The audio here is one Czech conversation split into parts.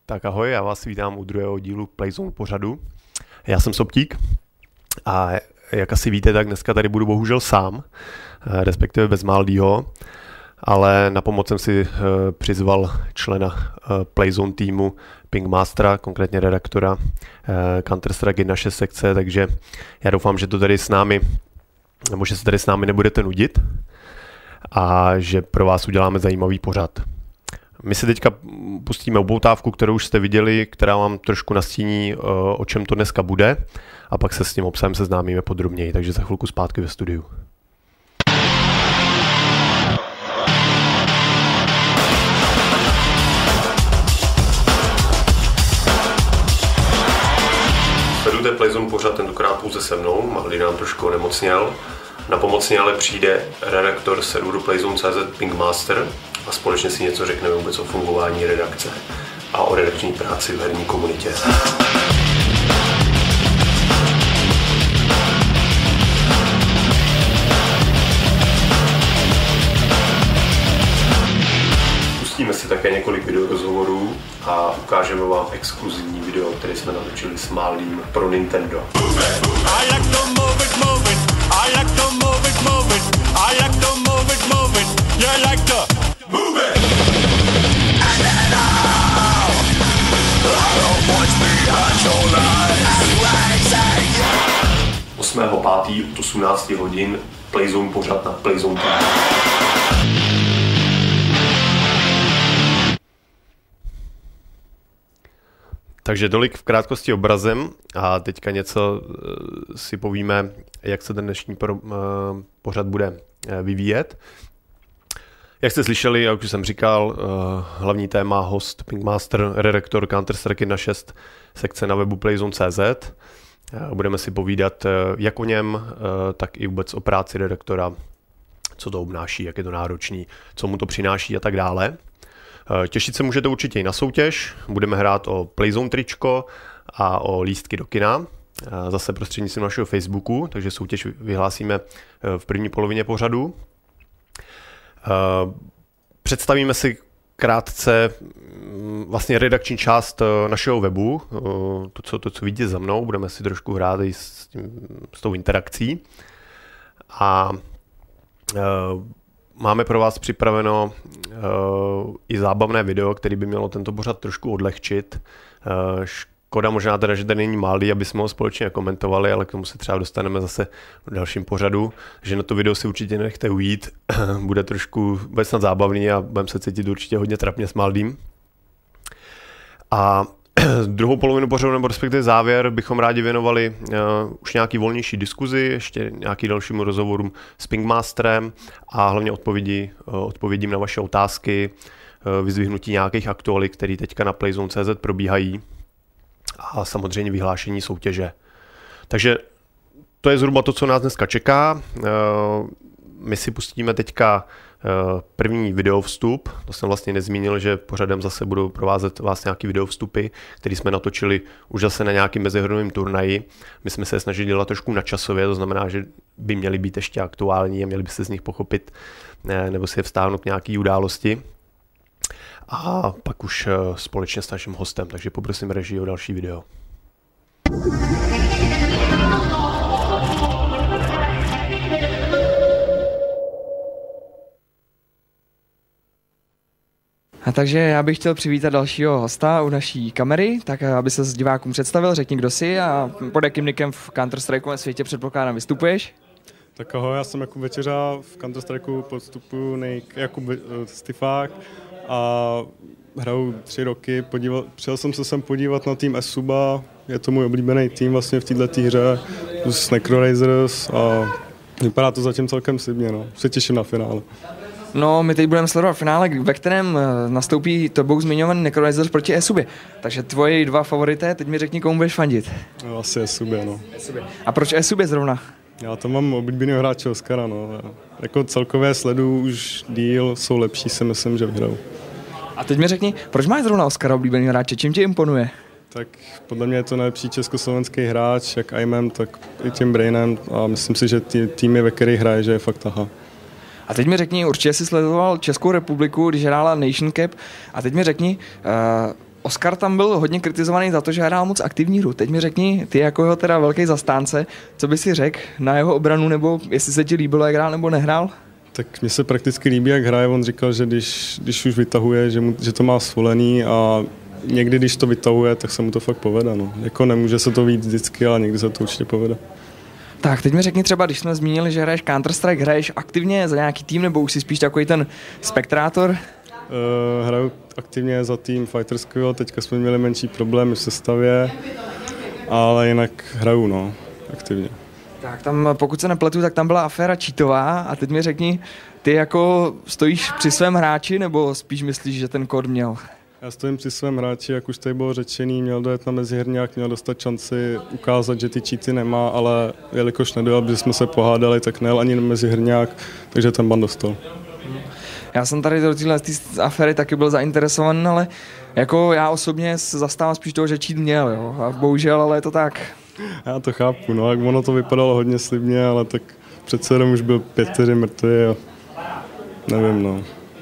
Tak ahoj, já vás vítám u druhého dílu Playzone pořadu. Já jsem Soptík a jak asi víte, tak dneska tady budu bohužel sám, respektive bez Maldího, ale na pomoc jsem si přizval člena Playzone týmu Pinkmastera, konkrétně redaktora Counter-Strike 1.6 sekce, takže já doufám, že to tady s námi, nebo že se tady s námi nebudete nudit a že pro vás uděláme zajímavý pořad. My si teďka pustíme upoutávku, kterou už jste viděli, která vám trošku nastíní, o čem to dneska bude, a pak se s tím obsahem seznámíme podrobněji, takže za chvilku zpátky ve studiu. Sledujte Playzone pořad tentokrát pouze se mnou, Malý nám trošku onemocněl. Na pomoc ale přijde redaktor serveru Playzone.cz Pinkmaster a společně si něco řekneme vůbec o fungování redakce a o redakční práci v herní komunitě. Pustíme si také několik videorozhovorů a ukážeme vám exkluzivní video, které jsme natočili s Maldím pro Nintendo. Osmého 5. od 18 hodin Playzone pořad na Playzone. Takže tolik v krátkosti obrazem a teďka něco si povíme, jak se ten dnešní pořad bude vyvíjet. Jak jste slyšeli, jak už jsem říkal, hlavní téma host Pinkmaster, redaktor Counter-Strike 1.6 sekce na webu Playzone.cz. Budeme si povídat jak o něm, tak i vůbec o práci redaktora, co to obnáší, jak je to náročný, co mu to přináší a tak dále. Těšit se můžete určitě i na soutěž. Budeme hrát o Playzone tričko a o lístky do kina. Zase prostřednictvím našeho Facebooku, takže soutěž vyhlásíme v první polovině pořadu. Představíme si krátce vlastně redakční část našeho webu, to, co vidíte za mnou, budeme si trošku hrát i s tou interakcí. A máme pro vás připraveno i zábavné video, který by mělo tento pořad trošku odlehčit. Škoda možná teda, že tady není Malý, aby jsme ho společně komentovali, ale k tomu se třeba dostaneme zase v dalším pořadu. Takže na to video si určitě nechte ujít. Bude snad zábavný a budeme se cítit určitě hodně trapně s Maldým. A druhou polovinu pořadu, nebo respektive závěr, bychom rádi věnovali už nějaký volnější diskuzi, ještě nějaký dalšímu rozhovorům s Pinkmasterem a hlavně odpovědím na vaše otázky, vyzdvihnutí nějakých aktualit, které teďka na Playzone.cz probíhají a samozřejmě vyhlášení soutěže. Takže to je zhruba to, co nás dneska čeká. My si pustíme teďka první videovstup. To jsem vlastně nezmínil, že pořadem zase budou provázet vás nějaký videovstupy, který jsme natočili už zase na nějakým mezihrnovým turnaji. My jsme se snažili dělat trošku nadčasově, to znamená, že by měly být ještě aktuální a měli by se z nich pochopit nebo si je vztáhnout k nějaký události. A pak už společně s naším hostem, takže poprosím režii o další video. A takže já bych chtěl přivítat dalšího hosta u naší kamery, tak aby se s divákům představil, řekni, kdo jsi a pod jakým nickem v Counter-Strike světě předpokládám vystupuješ. Tak ahoj, já jsem Jakub Večeřa, v Counter-Strike podstupuji nick Jakub Stifák a hraju 3 roky. Přijel jsem se sem podívat na tým Esuba, je to můj oblíbený tým vlastně v této hře, s Necrorazers a vypadá to zatím celkem slibně, no. Se těším na finále. No, my teď budeme sledovat finále, ve kterém nastoupí tobou zmiňovaný Necrorazers proti Esubě. Takže tvoji 2 favorité, teď mi řekni, komu budeš fandit. No, asi Esubě, no. A proč Esubě zrovna? Já tam mám oblíbenýho hráče Oscara, no. Jako celkové sledu už díl jsou lepší, si myslím, že vyhrajou. A teď mi řekni, proč máš zrovna Oscara oblíbenýho hráče, čím tě imponuje? Tak podle mě je to nejlepší československý hráč, jak Aimem, tak i tím Brainem a myslím si, že týmy, ve kterých hraje, že je fakt taha. A teď mi řekni, určitě jsi sledoval Českou republiku, když hrála Nation Cup, a teď mi řekni, Oskar tam byl hodně kritizovaný za to, že hrál moc aktivní hru. Teď mi řekni, ty jako jeho teda velký zastánce, co by si řekl na jeho obranu, nebo jestli se ti líbilo, jak hrál nebo nehrál? Tak mně se prakticky líbí, jak hraje. On říkal, že když už vytahuje, že to má svolený a někdy, když to vytahuje, tak se mu to fakt povede. No. Jako nemůže se to víc vždycky, ale někdy se to určitě povede. Tak, teď mi řekni třeba, když jsme zmínili, že hraješ Counter-Strike, hraješ aktivně za nějaký tým, nebo už jsi spíš takový ten spektrátor? Hraju aktivně za tým Fighter Squad, teďka jsme měli menší problémy v sestavě, ale jinak hraju, no, aktivně. Tak tam, pokud se nepletu, tak tam byla aféra cheatová a teď mi řekni, ty jako stojíš při svém hráči, nebo spíš myslíš, že ten kód měl? Já stojím při svém hráči, jak už tady bylo řečený, měl dojet na meziherňák, měl dostat šanci ukázat, že ty cheaty nemá, ale jelikož nedojel, protože jsme se pohádali, tak nejel ani na meziherňák, takže ten ban dostal. Já jsem tady do téhle aféry taky byl zainteresovaný, ale jako já osobně zastávám spíš toho, že cheat měl, jo, a bohužel, ale je to tak. Já to chápu, no, jak ono to vypadalo hodně slibně, ale tak přece jenom už byl 5 vteřin mrtvý a nevím, no.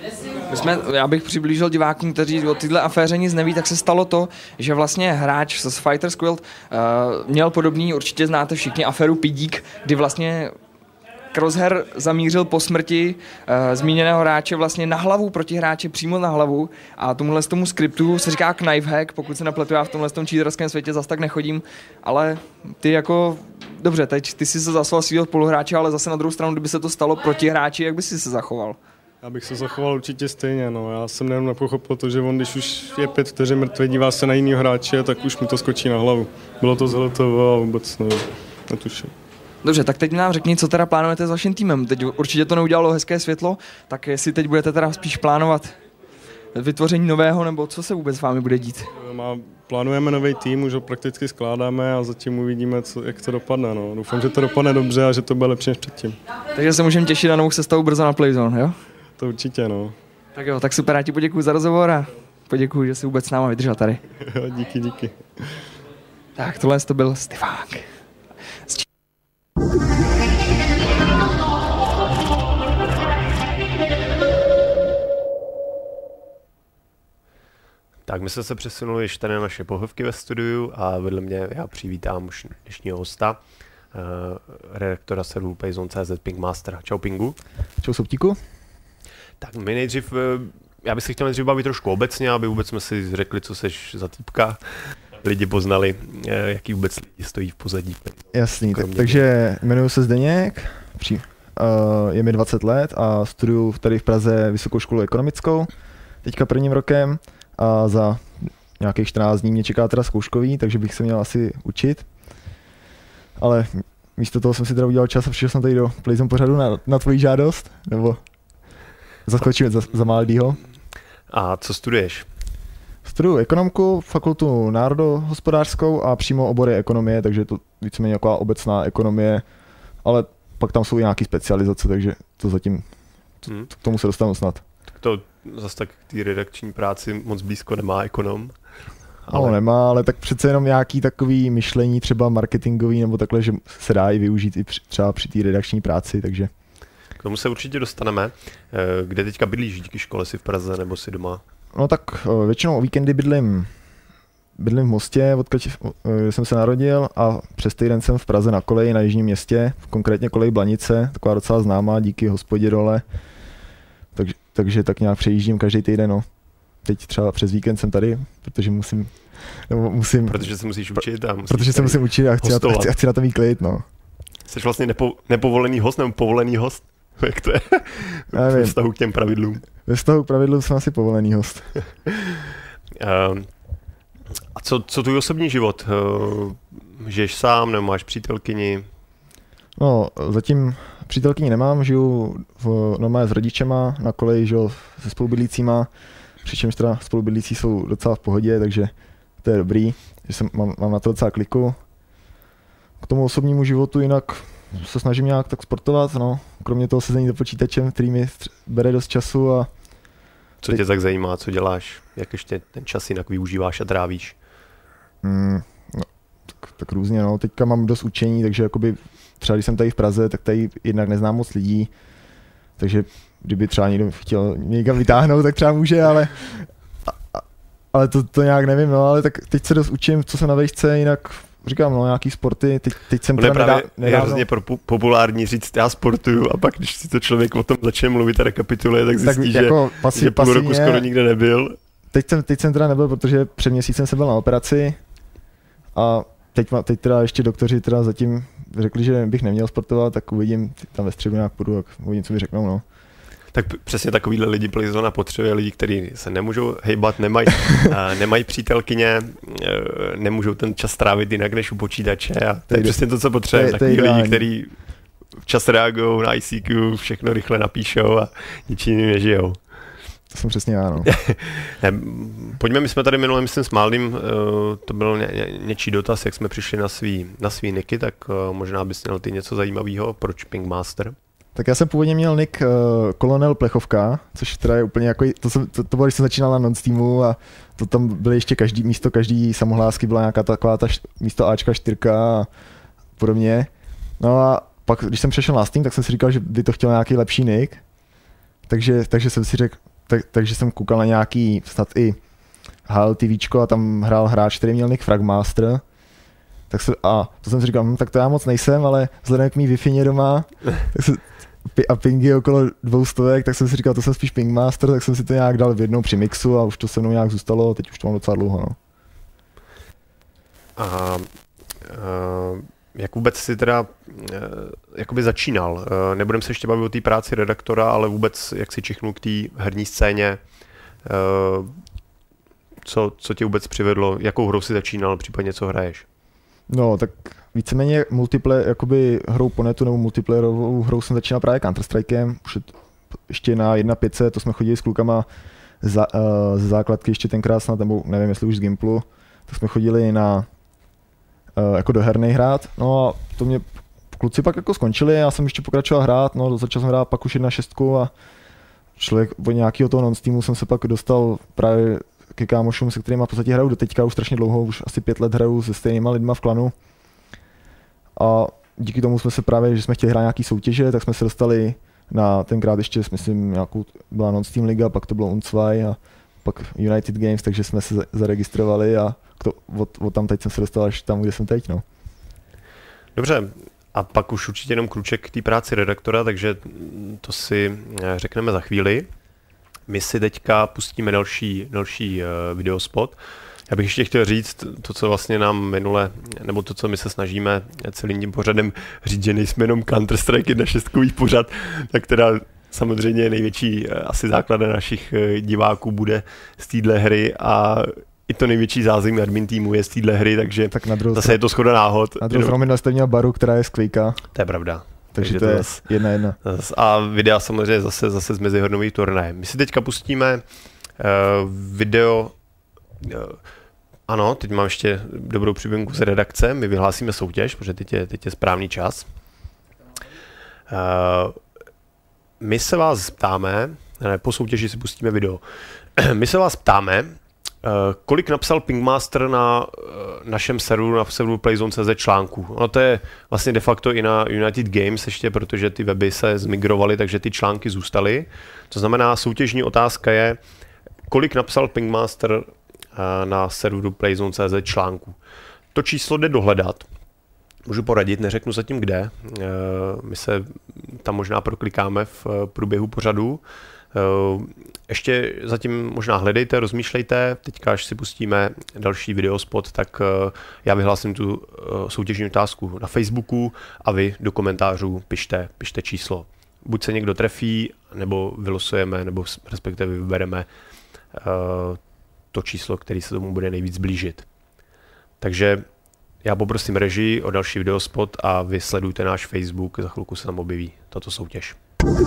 Já bych přiblížil divákům, kteří o této aféře nic neví, tak se stalo to, že vlastně hráč z Fighter Squad měl podobný, určitě znáte všichni, aféru Pidík, kdy vlastně Crosshair zamířil po smrti zmíněného hráče vlastně na hlavu, proti hráče přímo na hlavu a tomu skriptu se říká knife hack, pokud se nepletu, já v tomhle cheaterském světě zas tak nechodím, ale ty jako, dobře, teď ty jsi se zaslal svýho spoluhráče, ale zase na druhou stranu, kdyby se to stalo proti hráči, jak by si se zachoval? Já bych se zachoval určitě stejně, no. Já jsem jenom nepochopil to, že on, když už je 5 vteřin mrtvý, dívá se na jiného hráče, tak už mu to skočí na hlavu. Bylo to zhletovo a vůbec netuším. Dobře, tak teď nám řekni, co teda plánujete s vaším týmem. Teď určitě to neudělalo hezké světlo, tak jestli teď budete teda spíš plánovat vytvoření nového, nebo co se vůbec s vámi bude dít? Plánujeme nový tým, už ho prakticky skládáme a zatím uvidíme, jak to dopadne. No. Doufám, že to dopadne dobře a že to bude lepší než předtím. Takže se můžeme těšit na novou sestavu brzo na Playzone, jo? To určitě, no. Tak jo, tak super, já ti poděkuju za rozhovor a poděkuju, že jsi vůbec s náma vydržel tady. Díky. Tak, tohle to byl Stifák. Tak my jsme se přesunuli ještě tady na naše pohovky ve studiu a vedle mě já přivítám už dnešního hosta, redaktora serveru Playzone.cz Ping Master. Čau Pingu. Čau Sobtíku. Tak my nejdřív, já bych se chtěl nejdřív bavit trošku obecně, aby vůbec jsme si řekli, co seš za týpka. Lidi poznali, jaký vůbec lidi stojí v pozadí. Jasný, takže jmenuji se Zdeněk, je mi 20 let a studuju tady v Praze Vysokou školu ekonomickou, teďka prvním rokem a za nějakých 14 dní mě čeká teda zkouškový, takže bych se měl asi učit. Ale místo toho jsem si teda udělal čas a přišel jsem tady do Playzone pořadu na tvoji žádost, nebo zaskočíme za Maldýho. A co studuješ? Studuju ekonomku, fakultu národohospodářskou a přímo obory ekonomie, takže to víceméně taková obecná ekonomie, ale pak tam jsou i nějaké specializace, takže to zatím k tomu se dostanu snad. Tak to zase tak k té redakční práci moc blízko nemá ekonom. Ale... No nemá, ale tak přece jenom nějaký takový myšlení třeba marketingový nebo takhle, že se dá i využít i třeba při té redakční práci, takže... K tomu se určitě dostaneme. Kde teďka bydlíš, díky škole, si v Praze nebo si doma? No tak většinou o víkendy bydlím v Mostě, odkud jsem se narodil a přes týden jsem v Praze na koleji na Jižním Městě, konkrétně kolej Blanice, taková docela známá díky hospodě dole, takže tak nějak přejíždím každý týden, no. Teď třeba přes víkend jsem tady, protože musím... Protože se musíš učit a protože se musím učit a chci na to mít klid, no. Jsi vlastně nepovolený host nebo povolený host? Jak to je? Ve vztahu k těm pravidlům. Ve vztahu k pravidlům jsem asi povolený host. A co tvůj osobní život? Žiješ sám nebo máš přítelkyni? No, zatím přítelkyni nemám, žiju normálně s rodičema, na koleji, žiju se spolubydlícíma, přičemž teda spolubydlící jsou docela v pohodě, takže to je dobrý, že mám na to docela kliku. K tomu osobnímu životu jinak se snažím nějak tak sportovat, no, kromě toho sezení za počítačem, který mi bere dost času a... Co tě tak zajímá, co děláš, jak ještě ten čas jinak využíváš a trávíš? No, tak různě, no, teďka mám dost učení, takže jakoby třeba když jsem tady v Praze, tak tady jednak neznám moc lidí, takže kdyby třeba někdo chtěl někam vytáhnout, tak třeba může, ale ale to nějak nevím, no, ale tak teď se dost učím, co se na vejšce, jinak říkám, no, nějaký sporty, teď jsem teda je hrozně populární říct, já sportuju a pak, když si to člověk o tom začne mluvit a rekapituluje, tak zjistí, tak jako že půl roku skoro nikde nebyl. Teď jsem teda nebyl, protože před měsícem jsem byl na operaci a teď teda ještě doktoři teda zatím řekli, že bych neměl sportovat, tak uvidím, tam ve středu nějak půjdu, tak uvidím, co mi řeknou, no. Tak přesně takovýhle lidi Playzona potřebuje lidi, kteří se nemůžou hejbat, nemají přítelkyně, nemůžou ten čas trávit jinak než u počítače a to je přesně to, co potřebuje. Takový lidi, kteří včas reagují na ICQ, všechno rychle napíšou a ničím jiným nežijou. To jsem přesně já, no. Pojďme, my jsme tady minule, myslím, s Maldým, to byl něčí dotaz, jak jsme přišli na svý nicky, tak možná bys měl ty něco zajímavého, proč Pingmaster? Tak já jsem původně měl nick Kolonel Plechovka, což teda je úplně jako, to bylo, když jsem začínal na non-steamu a to tam byly ještě místo každý samohlásky byla nějaká taková ta místo Ačka 4 a podobně. No a pak, když jsem přešel na Steam, tak jsem si říkal, že by to chtěl nějaký lepší nick, takže jsem si řekl, takže jsem koukal na nějaký snad i HLTVčko a tam hrál hráč, který měl nick Fragmaster. A to jsem si říkal, tak to já moc nejsem, ale vzhledem k mý Wi-Fi doma a pingy okolo 200, tak jsem si říkal, to jsem spíš Pingmaster, tak jsem si to nějak dal v jednou při mixu a už to se mnou nějak zůstalo, teď už to mám docela dlouho. No. A jak vůbec si teda jakoby začínal? Nebudem se ještě bavit o té práci redaktora, ale vůbec jak si čichnul k té herní scéně, co tě vůbec přivedlo, jakou hrou si začínal, případně co hraješ? No, tak víceméně jakoby hrou po netu nebo multiplayerovou hrou jsem začínal právě Counter-Strikem, už ještě na 1.5, to jsme chodili s klukama ze základky ještě tenkrát snad, nebo nevím, jestli už z Gimplu, tak jsme chodili jako do hernej hrát, no a to mě kluci pak jako skončili, já jsem ještě pokračoval hrát, no začal jsem hrát pak už 1.6 a člověk od nějakého toho non-steamu jsem se pak dostal právě ke kámošům, se kterými v podstatě hraju do teďka už strašně dlouho, už asi 5 let hraju se stejnýma lidma v klanu. A díky tomu jsme se právě, že jsme chtěli hrát nějaký soutěže, tak jsme se dostali na tenkrát ještě, myslím, nějakou byla non-steam liga, pak to bylo Uncvaj a pak United Games, takže jsme se zaregistrovali a od tam teď jsem se dostal až tam, kde jsem teď, no. Dobře, a pak už určitě jenom kruček k té práci redaktora, takže to si řekneme za chvíli. My si teďka pustíme další videospot. Já bych ještě chtěl říct to, co vlastně nám minule, nebo to, co my se snažíme celým tím pořadem říct, že nejsme jenom Counter-Strike 1.6 pořad, tak teda samozřejmě největší asi základ našich diváků bude z téhle hry a i to největší zázemí admin týmu je z téhle hry, takže tak zase je to shoda náhod. Na druhou stranu jste měl baru, která je z Quakea. To je pravda. Takže to je 1-1. A videa samozřejmě zase z mezihodnových turnaje. My si teďka pustíme video. Ano, teď mám ještě dobrou připomínku z redakce. My vyhlásíme soutěž, protože teď je správný čas. My se vás ptáme, po soutěži si pustíme video. My se vás ptáme, kolik napsal Pingmaster na našem serveru, na serveru Playzone.cz článků. No to je vlastně de facto i na United Games ještě, protože ty weby se zmigrovaly, takže ty články zůstaly. To znamená, soutěžní otázka je, kolik napsal Pingmaster na serveru Playzone.cz článků. To číslo jde dohledat. Můžu poradit, neřeknu zatím kde. My se tam možná proklikáme v průběhu pořadu. Ještě zatím možná hledejte, rozmýšlejte, teďka až si pustíme další videospot, tak já vyhlásím tu soutěžní otázku na Facebooku a vy do komentářů pište číslo. Buď se někdo trefí, nebo vylosujeme, nebo respektive vybereme to číslo, který se tomu bude nejvíc blížit. Takže já poprosím režii o další videospot a vy sledujte náš Facebook, za chvilku se tam objeví tato soutěž.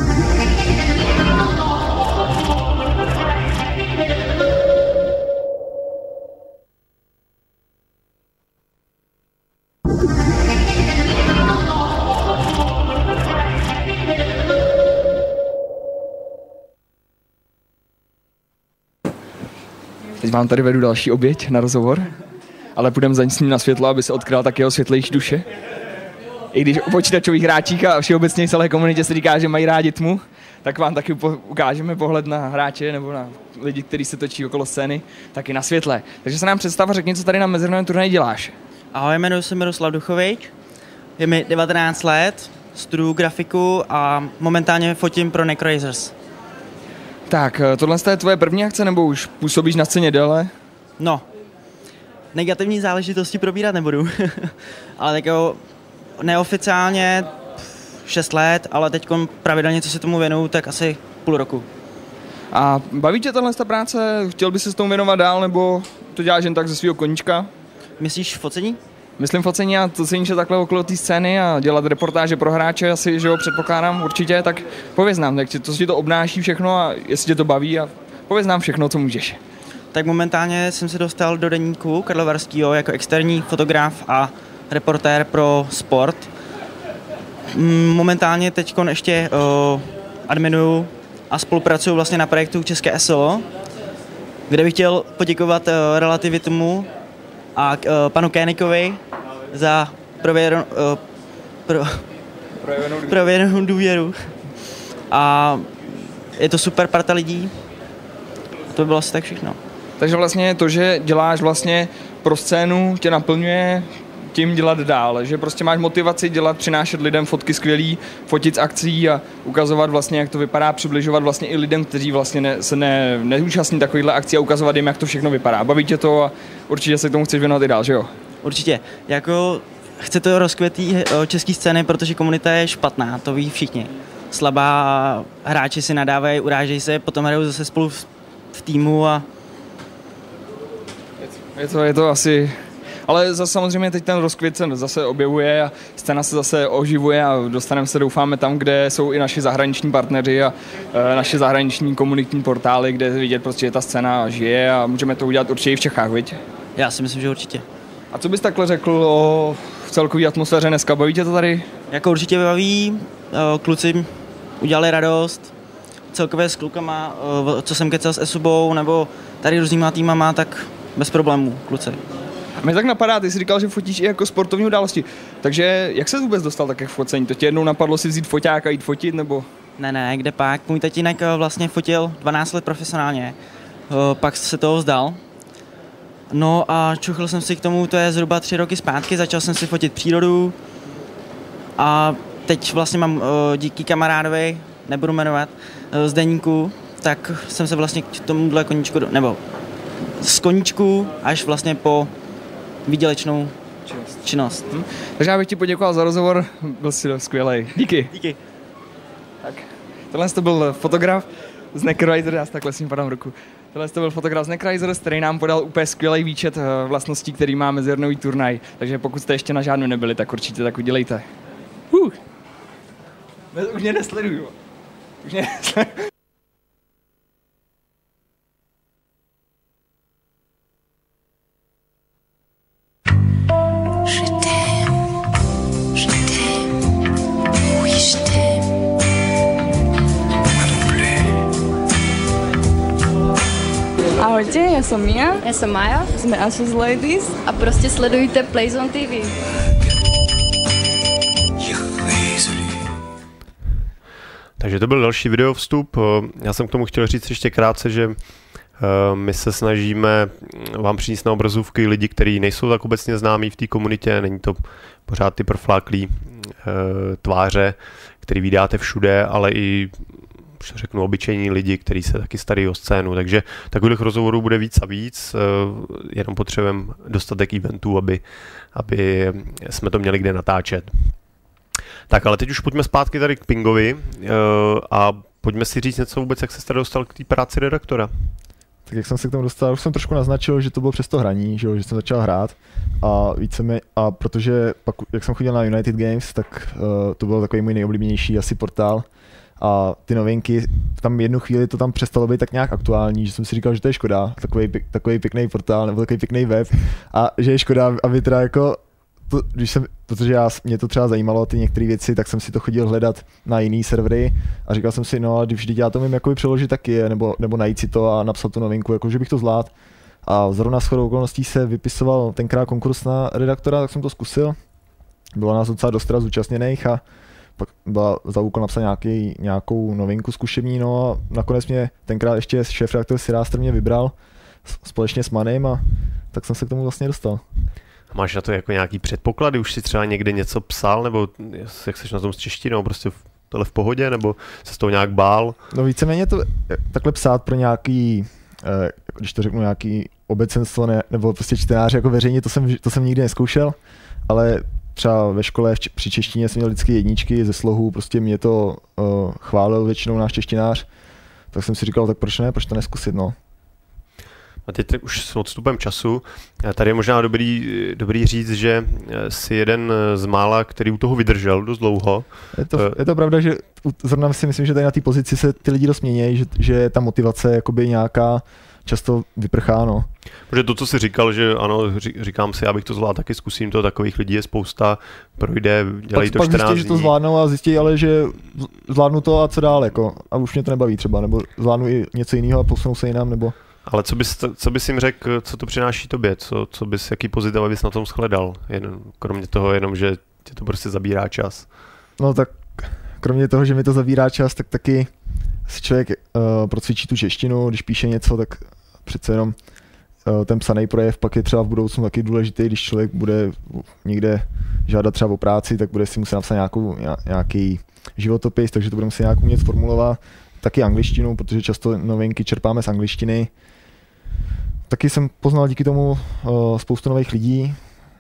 Teď vám tady vedu další oběť na rozhovor, ale půjdeme za ním na světlo, aby se odkryla tak jeho světlejší duše. I když o počítačových hráčích a všeobecně celé komunitě se říká, že mají rádi tmu, tak vám taky ukážeme pohled na hráče nebo na lidi, kteří se točí okolo scény, taky na světle. Takže se nám představ a řekni, co tady na mezinárodním turnaji děláš. Ahoj, jmenuji se Miroslav Duchovič, je mi 19 let, studuju grafiku a momentálně fotím pro Necrozers. Tak, tohle je tvoje první akce, nebo už působíš na scéně déle? No, negativní záležitosti probírat nebudu, ale tak jo, neoficiálně 6 let, ale teď pravidelně, co se tomu věnuju, tak asi půl roku. A baví tě tahle práce? Chtěl bys se s tomu věnovat dál, nebo to děláš jen tak ze svého koníčka? Myslíš focení? Myslím focení a to ceníš takhle okolo té scény a dělat reportáže pro hráče, asi, že jo, předpokládám určitě, tak pověz nám, jak co ti to obnáší všechno a jestli tě to baví a pověz nám všechno, co můžeš. Tak momentálně jsem se dostal do deníku Karlovarského jako externí fotograf a reportér pro sport. Momentálně teď ještě adminuju a spolupracuju vlastně na projektu České SO, kde bych chtěl poděkovat Relativitumu a panu Kénikovi za prověrnou důvěru. A je to super parta lidí. To by bylo asi tak všechno. Takže vlastně to, že děláš vlastně pro scénu, tě naplňuje tím dělat dál, že prostě máš motivaci dělat, přinášet lidem fotky skvělý, fotit z akcí a ukazovat vlastně, jak to vypadá, přibližovat vlastně i lidem, kteří vlastně se neúčastní takovýchhle akcí a ukazovat jim, jak to všechno vypadá. Baví tě to a určitě se k tomu chceš věnovat i dál, že jo? Určitě. Jako chce to rozkvětí české scény, protože komunita je špatná, to ví všichni. Slabá, hráči si nadávají, urážejí se, potom hrajou zase spolu v týmu a je to asi. Ale zase samozřejmě teď ten rozkvět se zase objevuje a scéna se zase oživuje a dostaneme se, doufáme, tam, kde jsou i naši zahraniční partneři a naše zahraniční komunitní portály, kde vidět prostě, že ta scéna žije a můžeme to udělat určitě i v Čechách, viď? Já si myslím, že určitě. A co bys takhle řekl o celkové atmosféře dneska? Baví tě to tady? Jako určitě baví, kluci udělali radost, celkově s klukama, co jsem kecal s Esubou nebo tady různýma týmama, tak bez problémů, kluci. Mě tak napadá, ty jsi říkal, že fotíš i jako sportovní události, takže jak se vůbec dostal také k focení? To tě jednou napadlo si vzít foťák a jít fotit, nebo? Ne, kde pak. Můj tatínek vlastně fotil 12 let profesionálně, pak se toho vzdal. No a čuchl jsem si k tomu, to je zhruba 3 roky zpátky, začal jsem si fotit přírodu a teď vlastně mám díky kamarádovi, nebudu jmenovat, z deníku, tak jsem se vlastně k tomuhle koníčku, nebo z koníčku až vlastně po výdělečnou činnost. Takže já bych ti poděkoval za rozhovor, byl jsi skvělej. Díky. Tak, tohle to byl fotograf z Necrozers, já si takhle s ním padám ruku. Tohle to byl fotograf z Necrozers, který nám podal úplně skvělý výčet vlastností, který má mezinárodní turnaj. Takže pokud jste ještě na žádnou nebyli, tak určitě tak udělejte. Už mě nesleduju. Ahojte, ja som Mia. Ja som Maja. Sme Asus Ladies. A prostě sledujte Playzone TV. Takže to byl další videovstup. Já jsem k tomu chtěl říct ještě krátce, že my se snažíme vám přinést na obrazovky lidi, kteří nejsou tak obecně známí v té komunitě, není to pořád ty profláklý tváře, který vydáte všude, ale i řeknu obyčejní lidi, kteří se taky starají o scénu, takže takových rozhovorů bude víc a víc, jenom potřebujeme dostatek eventů, aby jsme to měli kde natáčet. Tak, ale teď už pojďme zpátky tady k Pingovi a pojďme si říct něco vůbec, jak se jste dostal k té práci redaktora. Tak jak jsem se k tomu dostal, už jsem trošku naznačil, že to bylo přes to hraní, že jsem začal hrát a protože pak, jak jsem chodil na United Games, tak to byl takový můj nejoblíbenější asi portál a ty novinky, tam jednu chvíli to tam přestalo být tak nějak aktuální, že jsem si říkal, že to je škoda, takový pěkný portál nebo takový pěkný web a že je škoda, aby teda jako protože mě to třeba zajímalo, ty některé věci, tak jsem si to chodil hledat na jiný servery a říkal jsem si, no a vždyť já to vím jakoby přeložit taky, nebo najít si to a napsat tu novinku, jako že bych to zvládl. A zrovna shodou okolností se vypisoval tenkrát konkurs na redaktora, tak jsem to zkusil. Bylo nás docela dost zúčastněných a pak byla za úkol napsat nějakou novinku zkušební, no a nakonec mě tenkrát ještě šéfredaktor Siráster mě vybral společně s Manem a tak jsem se k tomu vlastně dostal. Máš na to jako nějaký předpoklady? Už si třeba někde něco psal, nebo jak jsi na tom s češtinou, prostě tohle v pohodě, nebo se z toho nějak bál? No víceméně to takhle psát pro nějaký, když to řeknu, nějaký obecenstvo nebo prostě čtenáři jako veřejně, to jsem nikdy neskoušel, ale třeba ve škole při češtině jsem měl vždycky jedničky ze slohu, prostě mě to chválil většinou náš češtinář, tak jsem si říkal, tak proč to neskusit, no. A teď už s odstupem času, tady je možná dobrý říct, že jsi jeden z mála, který u toho vydržel dost dlouho. Je to pravda, že zrovna si myslím, že tady na té pozici se ty lidi dost mění, že ta motivace jakoby nějaká často vyprchá, no. Protože to, co jsi říkal, že ano, říkám si, abych to zvládl, taky zkusím to, takových lidí je spousta, projde, dělají to 14 dní. Pak zjistí, že to zvládnou a zjistí, ale že zvládnu to a co dál, jako, a už mě to nebaví třeba, nebo zvládnu i něco jiného a posunu se jinam, nebo... Ale co bys jim řekl, co to přináší tobě, jaký pozitiva bys na tom shledal, kromě toho jenom, že tě to prostě zabírá čas? No tak kromě toho, že mi to zabírá čas, tak taky si člověk procvičí tu češtinu, když píše něco, tak přece jenom ten psaný projev pak je třeba v budoucnu taky důležitý, když člověk bude někde žádat třeba o práci, tak bude si muset napsat nějaký životopis, takže to bude muset nějak umět formulovat. Taky angličtinu, protože často novinky čerpáme z angličtiny. Taky jsem poznal díky tomu spoustu nových lidí.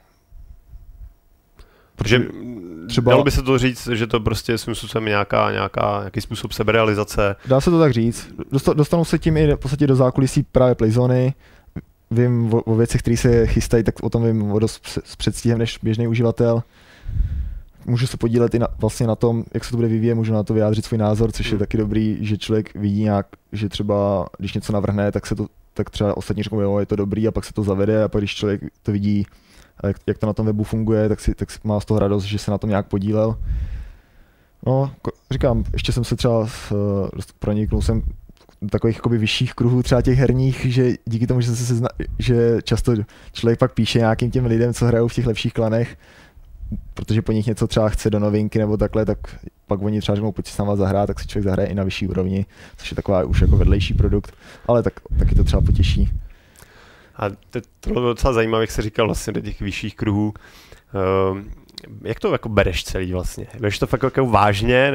Protože třeba dalo by se to říct, že to prostě je svým způsobem nějaký způsob seberealizace. Dá se to tak říct. Dostanou se tím i v podstatě do zákulisí právě Playzony. Vím o věcech, které se chystají, tak o tom vím o dost s předstihem než běžný uživatel. Můžu se podílet i vlastně na tom, jak se to bude vyvíjet, můžu na to vyjádřit svůj názor, což je taky dobrý, že člověk vidí nějak, že třeba když něco navrhne, tak třeba ostatní řeknou, jo, je to dobrý a pak se to zavede a pak když člověk to vidí, jak to na tom webu funguje, tak má z toho radost, že se na tom nějak podílel. No, říkám, ještě jsem se třeba proniknul jsem do takových jakoby vyšších kruhů třeba těch herních, že díky tomu, že často člověk pak píše nějakým těm lidem, co hrajou v těch lepších klanech, protože po nich něco třeba chce do novinky nebo takhle, tak pak oni třeba řeknou, pojď si s náma zahrát, tak si člověk zahraje i na vyšší úrovni, což je taková už jako vedlejší produkt, ale taky to třeba potěší. A to bylo docela zajímavé, jak jsi říkal vlastně do těch vyšších kruhů. Jak to jako bereš celý vlastně? Bereš to fakt jako vážně,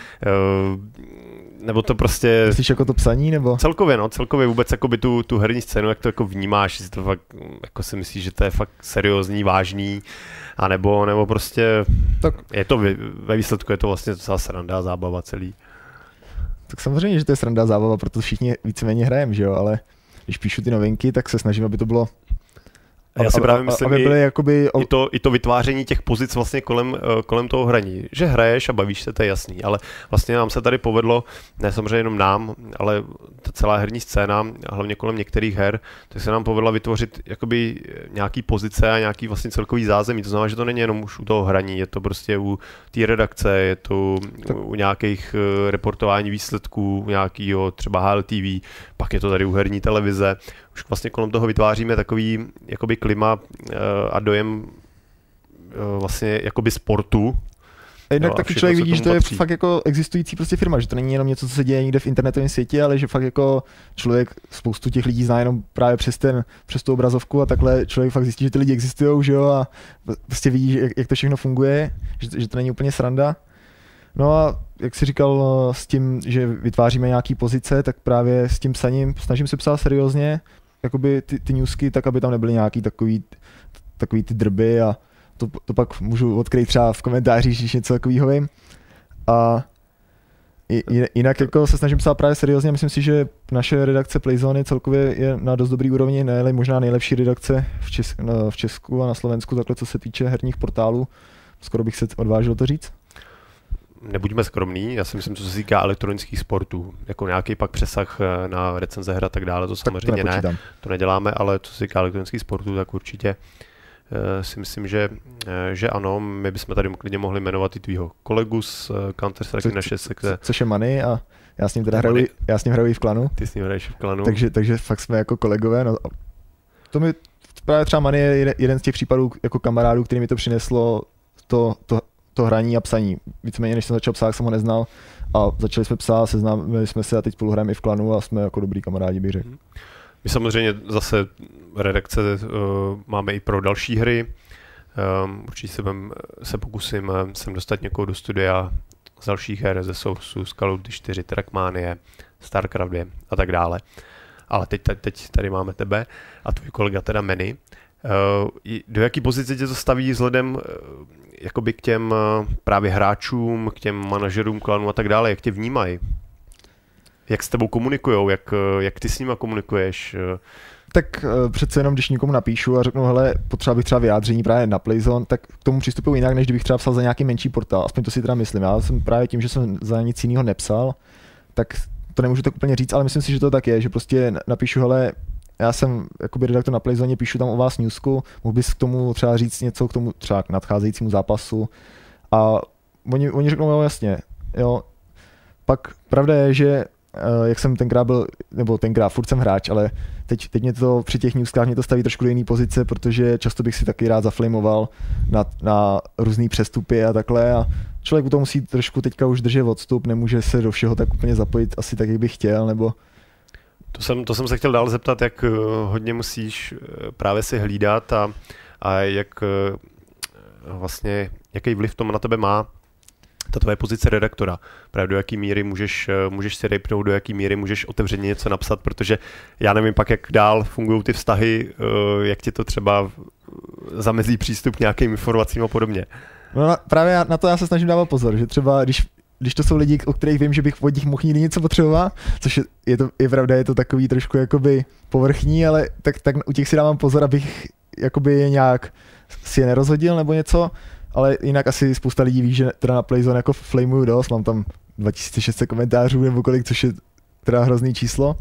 nebo to prostě... Myslíš jako to psaní, nebo? Celkově vůbec jakoby tu herní scénu, jak to jako vnímáš, jestli to fakt, jako si myslíš, že to je fakt seriózní, vážný, a nebo prostě tak je to ve výsledku je to vlastně docela sranda, zábava celý. Tak samozřejmě, že to je sranda, zábava, protože všichni víceméně hrajeme, že jo, ale když píšu ty novinky, tak se snažím, aby to bylo... Já si právě myslím, jakoby... i to vytváření těch pozic vlastně kolem toho hraní. Že hraješ a bavíš se, to je jasný, ale vlastně nám se tady povedlo, ne samozřejmě jenom nám, ale ta celá herní scéna, hlavně kolem některých her, tak se nám povedla vytvořit jakoby nějaký pozice a nějaký vlastně celkový zázemí. To znamená, že to není jenom už u toho hraní, je to prostě u té redakce, je to u nějakých reportování výsledků, u nějakého třeba HLTV, pak je to tady u herní televize. Už vlastně kolem toho vytváříme takový jakoby klima a dojem vlastně jakoby sportu. A jednak taky člověk vidí, že to je fakt jako existující prostě firma, že to není jenom něco, co se děje někde v internetovém světě, ale že fakt jako člověk spoustu těch lidí zná jenom právě přes tu obrazovku a takhle člověk fakt zjistí, že ty lidi existují, že jo, a prostě vidí, jak to všechno funguje, že to není úplně sranda. No a jak jsi říkal s tím, že vytváříme nějaký pozice, tak právě s tím psaním snažím se psát seriózně, jakoby ty newsky, tak aby tam nebyly nějaký takový ty drby a to pak můžu odkryt třeba v komentářích, když něco takového vím. A jinak jako se snažím psát právě seriózně, myslím si, že naše redakce Playzony celkově je na dost dobrý úrovni, ne možná nejlepší redakce v Česku a na Slovensku, takhle co se týče herních portálů. Skoro bych se odvážil to říct. Nebuďme skromný, já si myslím, co se týká elektronických sportů, jako nějaký pak přesah na recenze her a tak dále, to samozřejmě ne, to neděláme, ale co se týká elektronických sportů, tak určitě si myslím, že ano, my bychom tady klidně mohli jmenovat i tvýho kolegu z Counter-Strike naše sekce. Což je Many a já s ním teda hraju i v klanu. Ty s ním hraješ v klanu. Takže fakt jsme jako kolegové, no to mi právě třeba Many je jeden z těch případů jako kamarádů, který mi to přineslo, to hraní a psaní. Víceméně než jsem začal psát, jsem ho neznal a začali jsme psát, seznámili jsme se a teď spolu hrajeme i v klanu a jsme jako dobrý kamarádi, bych řekl. My samozřejmě zase redakce máme i pro další hry. Určitě se pokusím sem dostat někoho do studia z dalších her, ze Sourceu, Call of Duty 4, Trackmanie, StarCraft 2 a tak dále. Ale teď tady máme tebe a tvůj kolega teda Manny. Do jaký pozice tě to staví vzhledem jakoby k těm právě hráčům, k těm manažerům klanu a tak dále, jak tě vnímají? Jak s tebou komunikujou, jak ty s nima komunikuješ? Tak přece jenom, když někomu napíšu a řeknu, hele, potřeba bych třeba vyjádření právě na Playzone, tak k tomu přistupuji jinak, než kdybych třeba psal za nějaký menší portál. Aspoň to si teda myslím. Já jsem právě tím, že jsem za nic jiného nepsal, tak to nemůžu tak úplně říct, ale myslím si, že to tak je, že prostě napíšu, hele, já jsem jakoby redaktor na Playzone, píšu tam o vás newsku, mohl bys k tomu třeba říct něco, k tomu třeba k nadcházejícímu zápasu a oni řeknou, jo, jasně, jo. Pak pravda je, že jak jsem tenkrát furt jsem hráč, ale teď mě to při těch newskách mě to staví trošku do jiný pozice, protože často bych si taky rád zaflamoval na různý přestupy a takhle a člověk u toho musí trošku teďka už držet odstup, nemůže se do všeho tak úplně zapojit asi tak, jak bych chtěl, nebo... To jsem se chtěl dál zeptat, jak hodně musíš právě si hlídat a jak vlastně, jaký vliv to na tebe má ta tvoje pozice redaktora. Právě do jaký míry můžeš si rejpnout, do jaký míry můžeš otevřeně něco napsat, protože já nevím pak, jak dál fungují ty vztahy, jak ti to třeba zamezí přístup k nějakým informacím a podobně. No právě na to já se snažím dávat pozor, že třeba když to jsou lidi, o kterých vím, že bych od nich mohl někdy něco potřebovat, což je pravda, je to takový trošku jakoby povrchní, ale tak u těch si dávám pozor, abych jakoby je nějak si je nerozhodil nebo něco, ale jinak asi spousta lidí ví, že teda na Playzone jako flamuju dost, mám tam 2600 komentářů nebo kolik, což je teda hrozný číslo.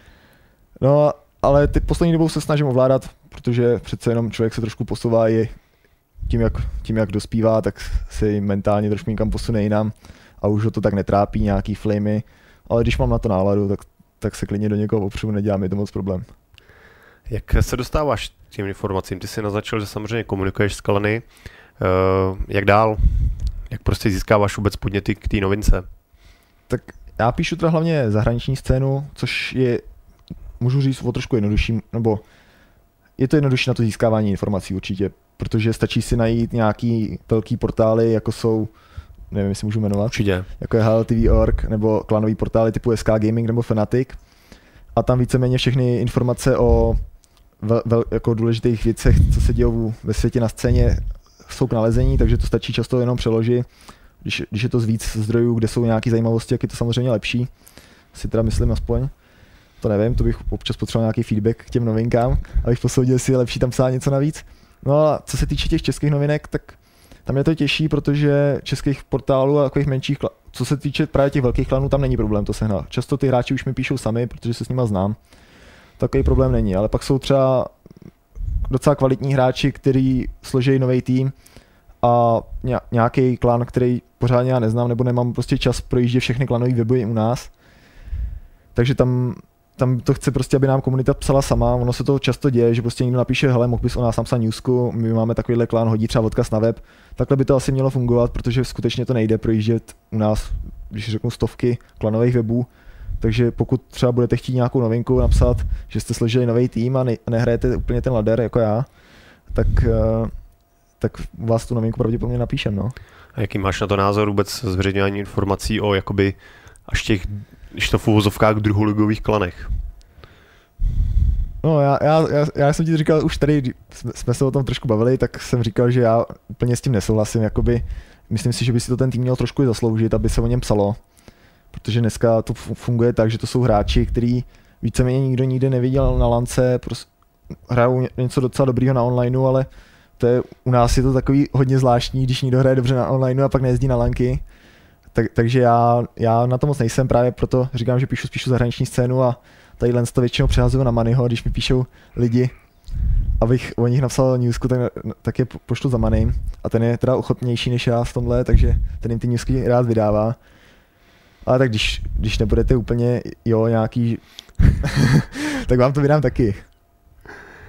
No, ale ty poslední dobou se snažím ovládat, protože přece jenom člověk se trošku posouvá i tím, jak dospívá, tak se mentálně trošku někam posune jinam a už ho to tak netrápí, nějaký flamy, ale když mám na to náladu, tak se klidně do někoho opřu, nedělá mi to moc problém. Jak se dostáváš k těm informacím? Ty jsi naznačil, že samozřejmě komunikuješ s klany. Jak dál? Jak prostě získáváš vůbec podněty k té novince? Tak já píšu teda hlavně zahraniční scénu, což je, můžu říct, o trošku jednodušší, nebo je to jednodušší na to získávání informací určitě, protože stačí si najít nějaký velký portály, jako jsou, nevím, jestli můžu jmenovat, určitě, jako je HLTV.org, nebo klanový portály typu SK Gaming nebo Fnatic, a tam víceméně všechny informace o jako důležitých věcech, co se dějou ve světě na scéně, jsou k nalezení, takže to stačí často jenom přeložit. Když je to z víc zdrojů, kde jsou nějaké zajímavosti, jak je to samozřejmě lepší. Si teda myslím aspoň. To nevím, to bych občas potřeboval nějaký feedback k těm novinkám, abych posoudil, jestli je lepší tam psát něco navíc. No a co se týče těch českých novinek, tak tam je to těžší, protože českých portálů a takových menších, co se týče právě těch velkých klanů, tam není problém to sehnat. Často ty hráči už mi píšou sami, protože se s nima znám. Takový problém není, ale pak jsou třeba docela kvalitní hráči, kteří složí nový tým a nějaký klan, který pořádně já neznám, nebo nemám prostě čas projíždět všechny klanové weby u nás. Takže tam to chce prostě, aby nám komunita psala sama, ono se to často děje, že prostě někdo napíše, hele, mohl bys o nás napsat newsku, my máme takovýhle klan, hodí třeba odkaz na web. Takhle by to asi mělo fungovat, protože skutečně to nejde projíždět u nás, když řeknu stovky klanových webů. Takže pokud třeba budete chtít nějakou novinku napsat, že jste složili nový tým a nehrajete úplně ten ladder jako já, tak vás tu novinku pravděpodobně napíšem, no. A jaký máš na to názor vůbec zveřejňování informací o jakoby až těch, když to v uvozovkách, druholigových klanech? No já jsem ti říkal, už tady jsme se o tom trošku bavili, tak jsem říkal, že já úplně s tím nesouhlasím, jakoby myslím si, že by si to ten tým měl trošku zasloužit, aby se o něm psalo. Protože dneska to funguje tak, že to jsou hráči, který víceméně nikdo nikdy neviděl na lance, hrajou něco docela dobrýho na onlineu, ale u nás je to takový hodně zvláštní, když někdo hraje dobře na onlineu a pak nejezdí na lanky. Takže já na to moc nejsem, právě proto říkám, že píšu spíš zahraniční scénu a tadyhle to většinou přehazuju na Mannyho, když mi píšou lidi, abych o nich napsal newsku, tak je pošlu za Manny a ten je teda ochotnější než já v tomhle, takže ten jim ty newsky rád vydává. Ale tak když nebudete úplně nějaký, tak vám to vydám taky.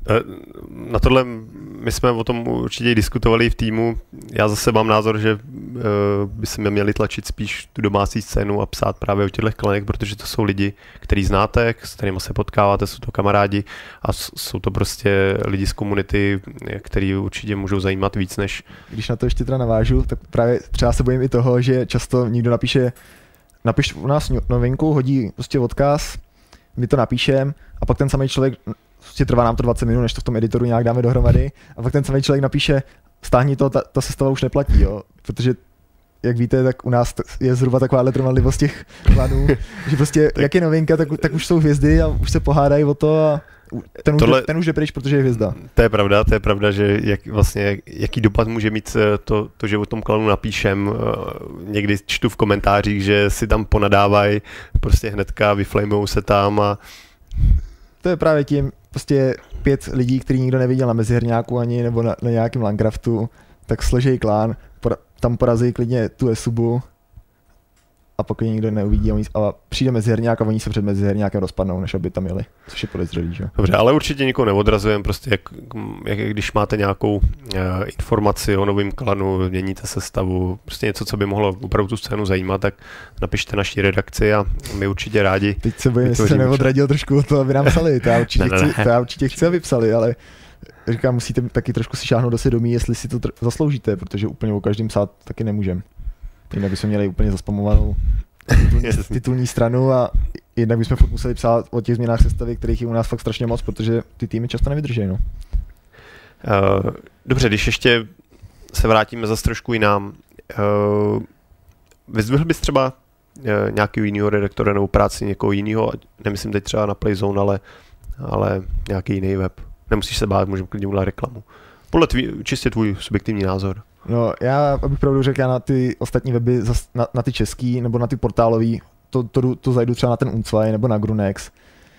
Na tohle my jsme o tom určitě diskutovali v týmu. Já zase mám názor, že by se měli tlačit spíš tu domácí scénu a psát právě o těchto klanech, protože to jsou lidi, který znáte, s kterými se potkáváte, jsou to kamarádi a jsou to prostě lidi z komunity, který určitě můžou zajímat víc než... Když na to ještě teda navážu, tak právě třeba se bojím i toho, že často někdo napiš u nás novinku, hodí prostě odkaz, my to napíšem a pak ten samý člověk, prostě trvá nám to 20 minut, než to v tom editoru nějak dáme dohromady a pak ten samý člověk napíše, stáhni to, ta sestava už neplatí, jo, protože jak víte, tak u nás je zhruba takováhle trvanlivost těch klanů, že prostě jak je novinka, tak už jsou hvězdy a už se pohádají o to a ten už jde pryč, protože je hvězda. To je pravda, že jaký dopad může mít to, že o tom klanu napíšem. Někdy čtu v komentářích, že si tam ponadávají, prostě hnedka vyflamujou se tam a... To je právě tím, prostě 5 lidí, který nikdo neviděl na meziherňáku ani nebo na nějakém Landcraftu, tak složej klán, tam porazí klidně tu esubu a pokud nikdo neuvidí a přijde meziherňák a oni se před meziherňákem rozpadnou, než aby tam jeli, což je podezřelý, že? Dobře, ale určitě nikoho neodrazujeme, prostě jak když máte nějakou informaci o novém klanu, měníte sestavu, prostě něco, co by mohlo opravdu tu scénu zajímat, tak napište naší redakci a my určitě rádi. Teď se bojím, jestli se neodradil trošku o to, aby nám psali, to já určitě chci, aby psali, ale říkám, musíte taky trošku si šáhnout do svědomí, jestli si to zasloužíte, protože úplně o každém psát taky nemůžeme. Jinak bychom měli úplně zaspamovanou titulní stranu a jednak bychom fakt museli psát o těch změnách sestavy, kterých je u nás fakt strašně moc, protože ty týmy často nevydrží. No. Dobře, když ještě se vrátíme zase trošku jinam. Vyzdvihl bys třeba nějakého jiného redaktora nebo práci někoho jiného, nemyslím teď třeba na Playzone, ale nějaký jiný web. Nemusíš se bát, můžeme klidně udělat reklamu. Podle čistě tvůj subjektivní názor. No, já abych pravdu řekl, já na ty ostatní weby, na ty český nebo na ty portálový, to zajdu třeba na ten Unzwei nebo na Grunex,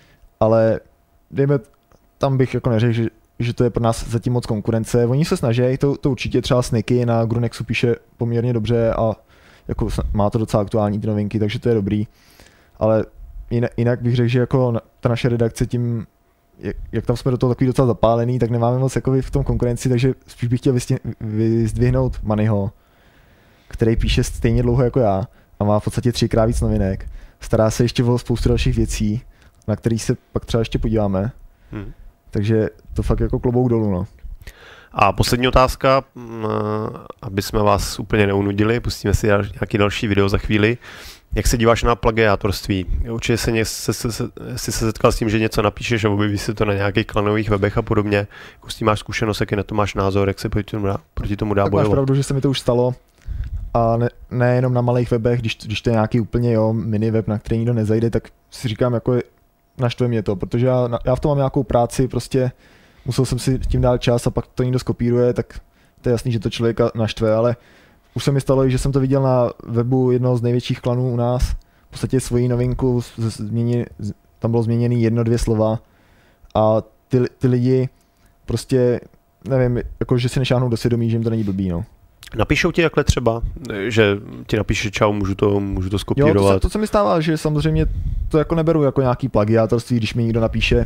ale tam bych jako neřekl, že to je pro nás zatím moc konkurence. Oni se snaží, to určitě třeba Sniky na Grunexu píše poměrně dobře a jako má to docela aktuální ty novinky, takže to je dobrý. Ale jinak bych řekl, že jako ta naše redakce tím, jak tam jsme do toho takový docela zapálený, tak nemáme moc jako v tom konkurenci, takže spíš bych chtěl vyzdvihnout Mannyho, který píše stejně dlouho jako já a má v podstatě 3x víc novinek. Stará se ještě o spoustu dalších věcí, na kterých se pak třeba ještě podíváme. Takže to fakt jako klobouk dolů, no. A poslední otázka, aby jsme vás úplně neunudili, pustíme si nějaký další video za chvíli. Jak se díváš na plagiátorství? Určitě jsi se setkal s tím, že něco napíšeš a objeví se to na nějakých klanových webech a podobně. Jak s tím máš zkušenost, jaký na to máš názor, jak se proti tomu dá bojovat? Máš pravdu, že se mi to už stalo. A nejenom na malých webech, když to je nějaký úplně mini web, na který nikdo nezajde, tak si říkám, jako naštve mě to, protože já v tom mám nějakou práci, prostě musel jsem si tím dát čas a pak to někdo skopíruje, tak to je jasný, že to člověka naštve, ale už se mi stalo, že jsem to viděl na webu jednoho z největších klanů u nás, v podstatě svoji novinku, tam bylo změněné 1-2 slova a ty lidi prostě, nevím, jako že si nešáhnou do svědomí, že jim to není blbý, no. Napíšou ti takhle třeba, že ti napíše čau, můžu to skopírovat? Jo, to se mi stává, že samozřejmě to jako neberu jako nějaký plagiátorství, když mi někdo napíše,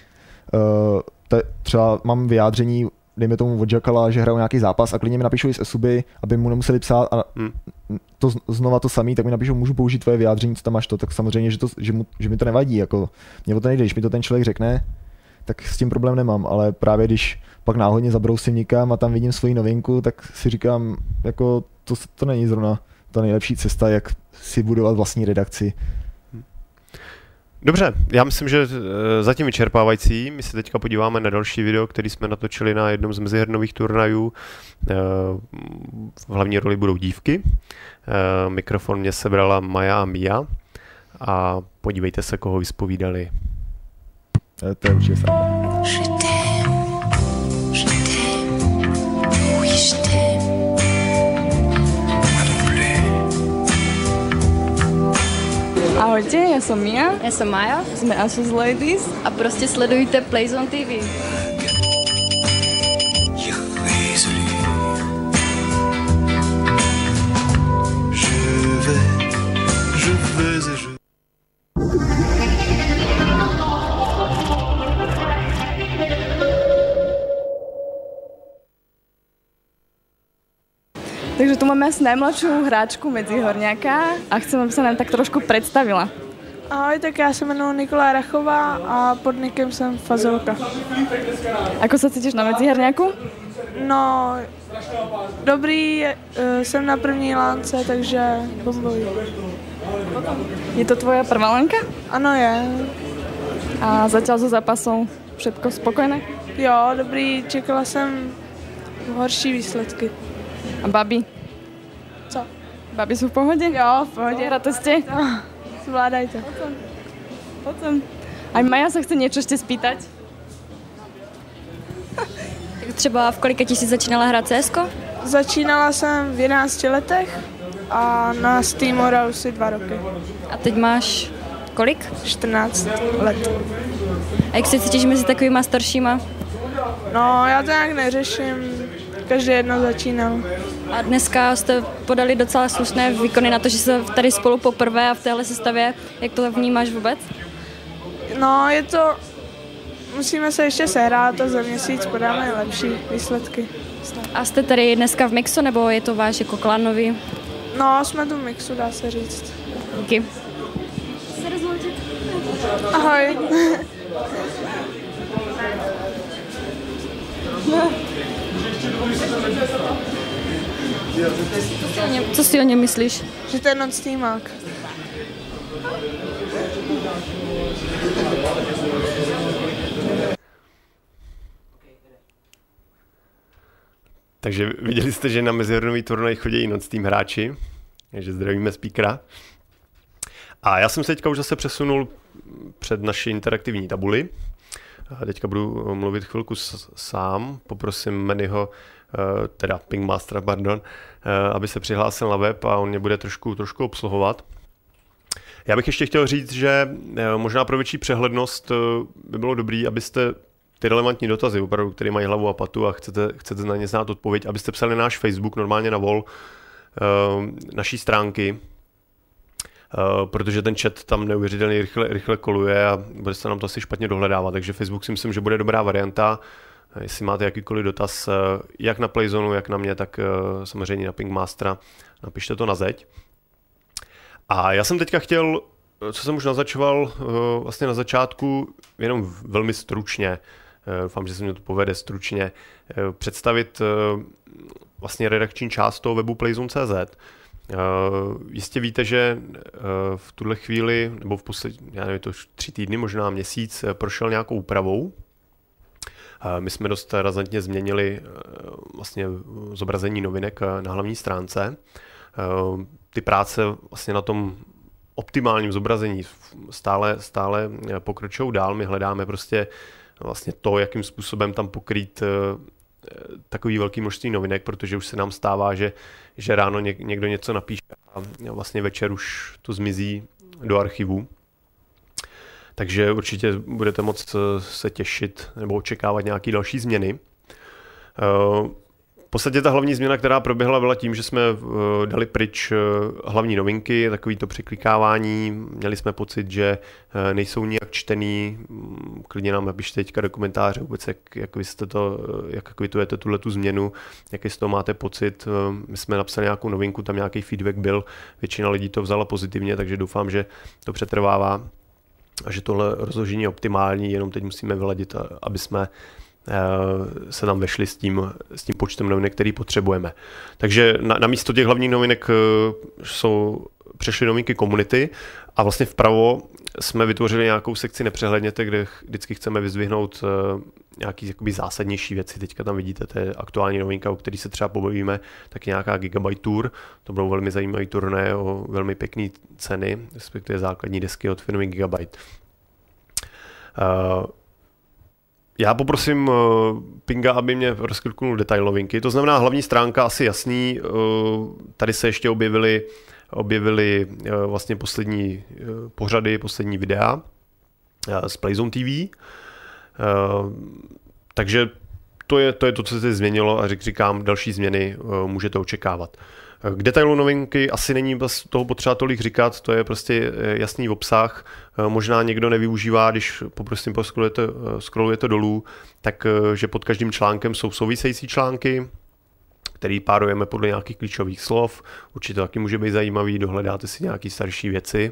třeba mám vyjádření, dejme tomu od Jackala, že hrajou nějaký zápas a klidně mi napíšou i z esuby, aby mu nemuseli psát a to znova to samý, tak mi napíšou, můžu použít tvoje vyjádření, co tam máš to, tak samozřejmě, že mi to nevadí, jako mě o to nejde, když mi to ten člověk řekne, tak s tím problém nemám, ale právě když pak náhodně zabrousím nikam a tam vidím svoji novinku, tak si říkám, jako to není zrovna ta nejlepší cesta, jak si budovat vlastní redakci. Dobře, já myslím, že zatím vyčerpávající. My se teďka podíváme na další video, který jsme natočili na jednom z mezihernových turnajů. V hlavní roli budou dívky. Mikrofon mě sebrala Maja a Mia. A podívejte se, koho vyspovídali. To je určitě sranda. Ahojte, ja som Mia. Já jsem Maja Sme Asus Ladies. a prostě sledujte Playzone TV. Takže tu máme asi najmladšiu hráčku Medzihorňáka a chcem, aby sa nám tak trošku predstavila. Ahoj, tak já se jmenuji Nikola Rachová a pod nikem jsem Fazolka. Ako sa cítiš na Medzihorňáku? No, dobrý, jsem na první lánce, takže bombový. Je to tvoja prvá lánka? Ano, je. A zatiaľ zo zápasov všetko spokojné? Jo, dobrý, čekala jsem horší výsledky. A babi? Co? Babi sú v pohode? Jo, v pohodě. Hráte ste? No, zvládajte. Potom. Aj Maja sa chce niečo ešte spýtať. Tak třeba v kolika jsi začínala hrát CSko? Začínala jsem v 11 letech a na Steam hraju si 2 roky. A teď máš kolik? 14 let. A jak se cítíš mezi takovýma staršíma? No, já to nějak neřeším. Každý jedno začínal. A dneska jste podali docela slušné výkony na to, že se tady spolu poprvé a v téhle sestavě. Jak to vnímáš vůbec? No, je to... Musíme se ještě sehrát a za měsíc podáme lepší výsledky. A jste tady dneska v mixu, nebo je to váš jako klanový? No, jsme tu v mixu, dá se říct. Díky. Ahoj. Co si o něm myslíš? Že to je noc týmák. Takže viděli jste, že na mezihornový turnaj chodí i noc tým hráči, takže zdravíme speakera. A já jsem se teďka už zase přesunul před naši interaktivní tabuli. A teďka budu mluvit chvilku sám, poprosím Mannyho, teda Pingmastera, pardon, aby se přihlásil na web a on mě bude trošku obsluhovat. Já bych ještě chtěl říct, že možná pro větší přehlednost by bylo dobré, abyste ty relevantní dotazy, opravdu, které mají hlavu a patu a chcete na ně znát odpověď, abyste psali na náš Facebook, normálně na wall naší stránky, protože ten chat tam neuvěřitelně rychle koluje a bude se nám to asi špatně dohledávat, takže Facebook si myslím, že bude dobrá varianta. Jestli máte jakýkoliv dotaz, jak na Playzonu, jak na mě, tak samozřejmě na Pingmastera, napište to na zeď. A já jsem teďka chtěl, co jsem už naznačoval vlastně na začátku, jenom velmi stručně, doufám, že se mi to povede stručně, představit vlastně redakční část toho webu Playzone.cz. Jistě víte, že v tuhle chvíli, nebo v poslední, já nevím, to 3 týdny, možná měsíc, prošel nějakou úpravou. My jsme dost razantně změnili vlastně zobrazení novinek na hlavní stránce. Ty práce vlastně na tom optimálním zobrazení stále pokročují dál. My hledáme prostě vlastně to, jakým způsobem tam pokrýt takový velký množství novinek, protože už se nám stává, že ráno někdo něco napíše a vlastně večer už to zmizí do archivu. Takže určitě budete moct se těšit nebo očekávat nějaké další změny. V podstatě ta hlavní změna, která proběhla, byla tím, že jsme dali pryč hlavní novinky, takovýto překlikávání. Měli jsme pocit, že nejsou nijak čtený. Klidně nám napište teďka do komentáře vůbec, jak kvitujete tuhletu změnu, jaký z toho máte pocit. My jsme napsali nějakou novinku, tam nějaký feedback byl, většina lidí to vzala pozitivně, takže doufám, že to přetrvává a že tohle rozložení je optimální, jenom teď musíme vyladit, aby jsme se tam vešli s tím počtem novinek, který potřebujeme. Takže na místo těch hlavních novinek přešly novinky komunity a vlastně vpravo jsme vytvořili nějakou sekci Nepřehledněte, kde vždycky chceme vyzdvihnout nějaký jakoby zásadnější věci. Teďka tam vidíte, to je aktuální novinka, o který se třeba pobavíme, taky nějaká Gigabyte Tour. To budou velmi zajímavý turné o velmi pěkné ceny, respektive základní desky od firmy Gigabyte. Já poprosím Pinga, aby mě rozkliknul detail novinky. To znamená hlavní stránka asi jasný. Tady se ještě objevily vlastně poslední pořady, poslední videa z Playzone TV. Takže to je to, co se změnilo a říkám, další změny můžete očekávat. K detailu novinky asi není toho potřeba tolik říkat, to je prostě jasný obsah. Možná někdo nevyužívá, když poprosím scrollujete dolů, tak že pod každým článkem jsou související články. který párujeme podle nějakých klíčových slov. Určitě to taky může být zajímavý, dohledáte si nějaké starší věci.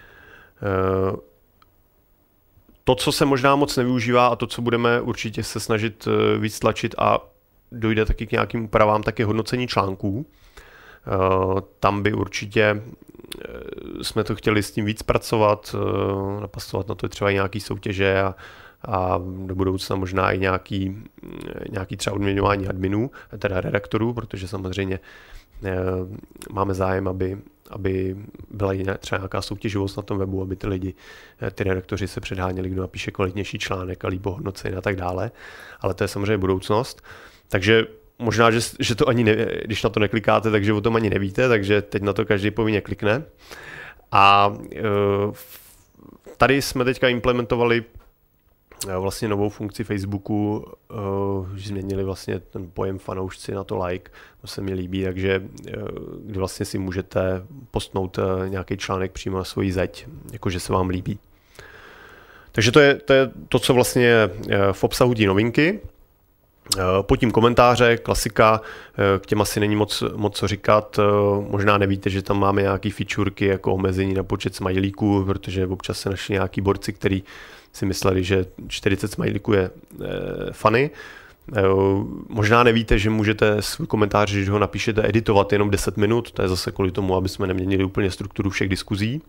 To, co se možná moc nevyužívá a to, co budeme určitě se snažit víc tlačit a dojde taky k nějakým úpravám, tak je hodnocení článků. Tam by určitě jsme to chtěli s tím víc pracovat, napasovat na to třeba i nějaký soutěže a do budoucna možná i nějaký třeba odměňování adminů, teda redaktorů, protože samozřejmě máme zájem, aby byla i třeba nějaká soutěživost na tom webu, aby ty redaktoři se předháněli, kdo napíše kvalitnější článek a líp hodnocení a tak dále. Ale to je samozřejmě budoucnost. Takže možná, že to ani když na to neklikáte, takže o tom ani nevíte, takže teď na to každý povinně klikne. A tady jsme teďka implementovali vlastně novou funkci Facebooku, že změnili vlastně ten pojem fanoušci na to like, to se mi líbí, takže kdy vlastně si můžete postnout nějaký článek přímo na svoji zeď, jakože se vám líbí. Takže to je to, co vlastně je v obsahu té novinky. Pod tím komentáře, klasika, k těm asi není moc co říkat. Možná nevíte, že tam máme nějaké featureky jako omezení na počet smajlíků, protože občas se našli nějaký borci, který si mysleli, že 40 smajlíků je funny. Možná nevíte, že můžete svůj komentář, když ho napíšete, editovat jenom 10 minut. To je zase kvůli tomu, aby jsme neměnili úplně strukturu všech diskuzí.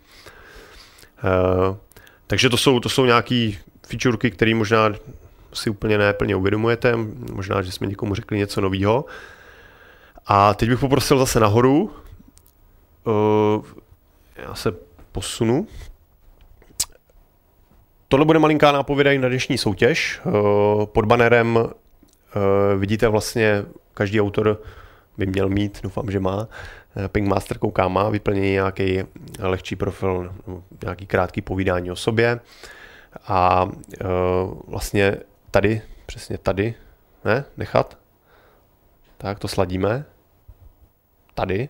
Takže to jsou nějaké featureky, které možná si úplně neplně uvědomujete. Možná, že jsme někomu řekli něco nového. A teď bych poprosil zase nahoru. Já se posunu. Tohle bude malinká nápověda na dnešní soutěž. Pod bannerem vidíte vlastně, každý autor by měl mít, doufám, že má, Pingmaster má vyplněný nějaký lehčí profil, nějaký krátký povídání o sobě. A vlastně tady, přesně tady, ne, nechat. Tak, to sladíme. Tady.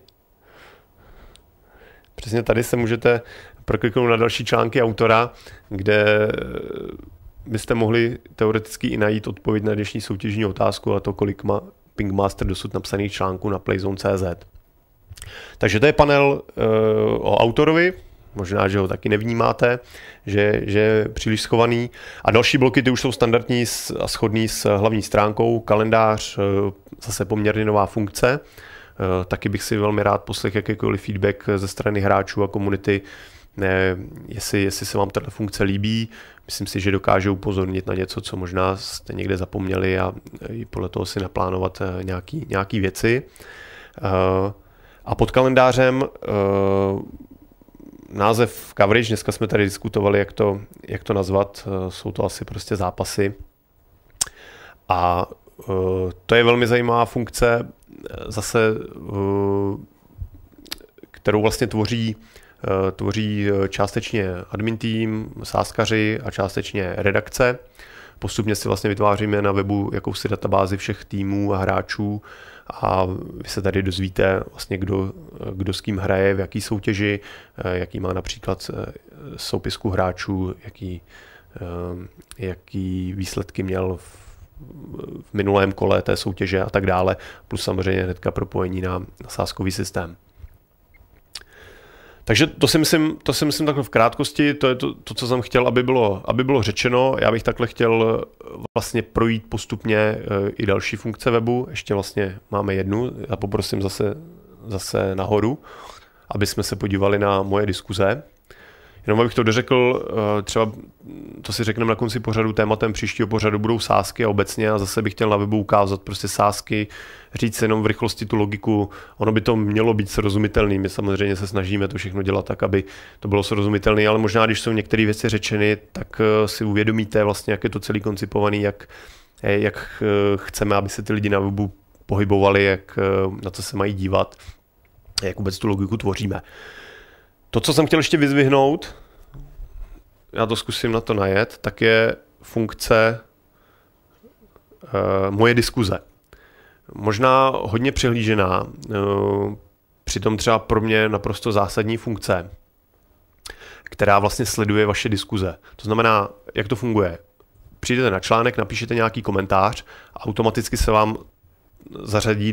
Přesně tady se můžete prokliknout na další články autora, kde byste mohli teoreticky i najít odpověď na dnešní soutěžní otázku a to, kolik má Pingmaster dosud napsaných článků na playzone.cz. Takže to je panel o autorovi, možná, že ho taky nevnímáte, že je příliš schovaný. A další bloky ty už jsou standardní a shodný s hlavní stránkou, kalendář, zase poměrně nová funkce. Taky bych si velmi rád poslechl jakýkoliv feedback ze strany hráčů a komunity, jestli se vám tato funkce líbí. Myslím si, že dokáže upozornit na něco, co možná jste někde zapomněli a podle toho si naplánovat nějaký věci. A pod kalendářem název coverage, dneska jsme tady diskutovali, jak to nazvat, jsou to asi prostě zápasy. A to je velmi zajímavá funkce, zase, kterou vlastně tvoří částečně admin tým, sázkaři a částečně redakce. Postupně si vlastně vytváříme na webu jakousi databázi všech týmů a hráčů a vy se tady dozvíte vlastně, kdo s kým hraje, v jaký soutěži, jaký má například soupisku hráčů, jaký výsledky měl v minulém kole té soutěže a tak dále, plus samozřejmě hnedka propojení na sázkový systém. Takže to si myslím takhle v krátkosti, to je to, co jsem chtěl, aby bylo řečeno. Já bych takhle chtěl vlastně projít postupně i další funkce webu. Ještě vlastně máme jednu, já poprosím zase nahoru, aby jsme se podívali na moje diskuze. Jenom abych to dořekl, třeba to si řekneme na konci pořadu, tématem příštího pořadu budou sázky a obecně a zase bych chtěl na webu ukázat prostě sázky, říct jenom v rychlosti tu logiku, ono by to mělo být srozumitelný, my samozřejmě se snažíme to všechno dělat tak, aby to bylo srozumitelné, ale možná, když jsou některé věci řečeny, tak si uvědomíte vlastně, jak je to celý koncipovaný, jak chceme, aby se ty lidi na webu pohybovali, na co se mají dívat, jak vůbec tu logiku tvoříme. To, co jsem chtěl ještě vyzvihnout, já to zkusím na to najet, tak je funkce moje diskuze. Možná hodně přehlížená, přitom třeba pro mě naprosto zásadní funkce, která vlastně sleduje vaše diskuze. To znamená, jak to funguje. Přijdete na článek, napíšete nějaký komentář a automaticky se vám zařadí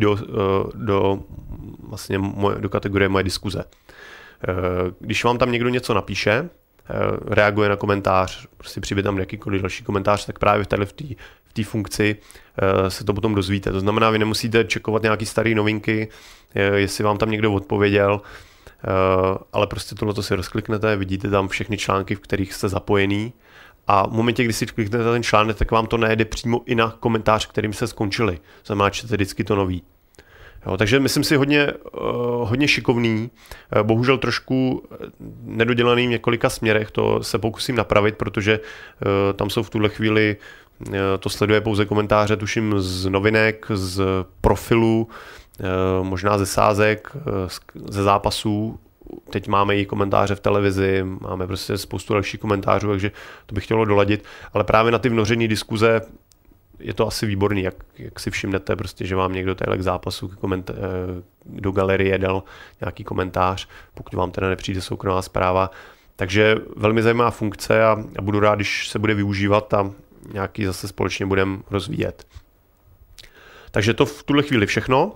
do kategorie moje diskuze. Když vám tam někdo něco napíše, reaguje na komentář, prostě přijde tam jakýkoliv další komentář, tak právě v té funkci se to potom dozvíte. To znamená, vy nemusíte čekovat nějaký staré novinky, jestli vám tam někdo odpověděl, ale prostě tohleto si rozkliknete, vidíte tam všechny články, v kterých jste zapojený, a v momentě, kdy si kliknete ten článek, tak vám to nejde přímo i na komentář, kterým se skončili. Znamená, čtete vždycky to nový. Jo, takže myslím si hodně šikovný, bohužel trošku nedodělaný v několika směrech, to se pokusím napravit, protože tam jsou v tuhle chvíli, to sleduje pouze komentáře, tuším z novinek, z profilu, možná ze sázek, ze zápasů. Teď máme i komentáře v televizi, máme prostě spoustu dalších komentářů, takže to bych chtělo doladit, ale právě na ty vnořené diskuze je to asi výborný, jak si všimnete, prostě, že vám někdo tady k zápasu do galerie dal nějaký komentář, pokud vám teda nepřijde soukromá zpráva. Takže velmi zajímavá funkce a budu rád, když se bude využívat a nějaký zase společně budeme rozvíjet. Takže to v tuhle chvíli všechno.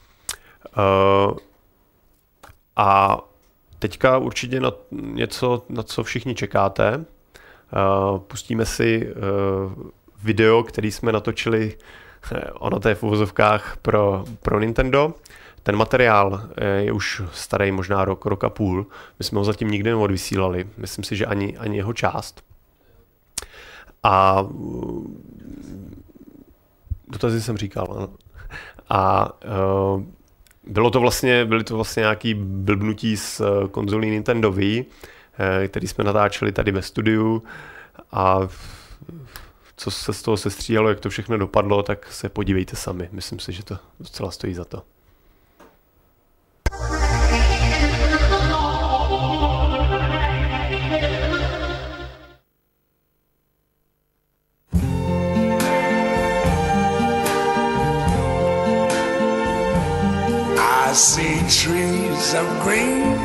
A teďka určitě na něco, na co všichni čekáte. Pustíme si video, který jsme natočili, ono to je v uvozovkách pro Nintendo. Ten materiál je už starý možná rok a půl. My jsme ho zatím nikdy neodvysílali. Myslím si, že ani jeho část. A dotazy jsem říkal. Ano. A byly to vlastně nějaký blbnutí z konzolí Nintendo Wii, který jsme natáčeli tady ve studiu, a co se z toho sestříhalo, jak to všechno dopadlo, tak se podívejte sami. Myslím si, že to docela stojí za to. I see trees of green,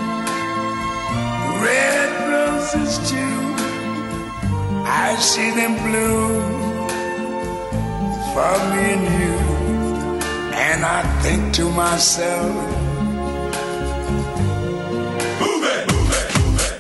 red roses too. I see them bloom for me and you, and I think to myself, move it, move it, move it.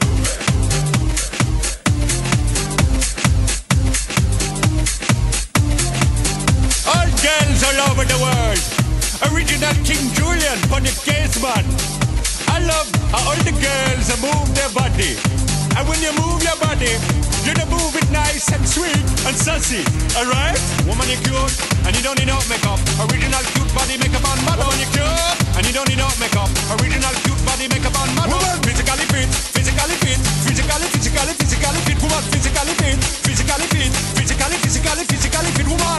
All girls all over the world, original King Julian for the case man. I love how all the girls move their body, and when you move your body, you don't move it nice and sweet and sassy, alright? Woman, you're cute, and you don't need no makeup. Original cute body makeup on model. Woman, you're cute, and you don't need no makeup. Original cute body makeup on model. Woman, physically fit, physically fit, physically fit. Woman, physically fit, physically fit, physically fit. Woman.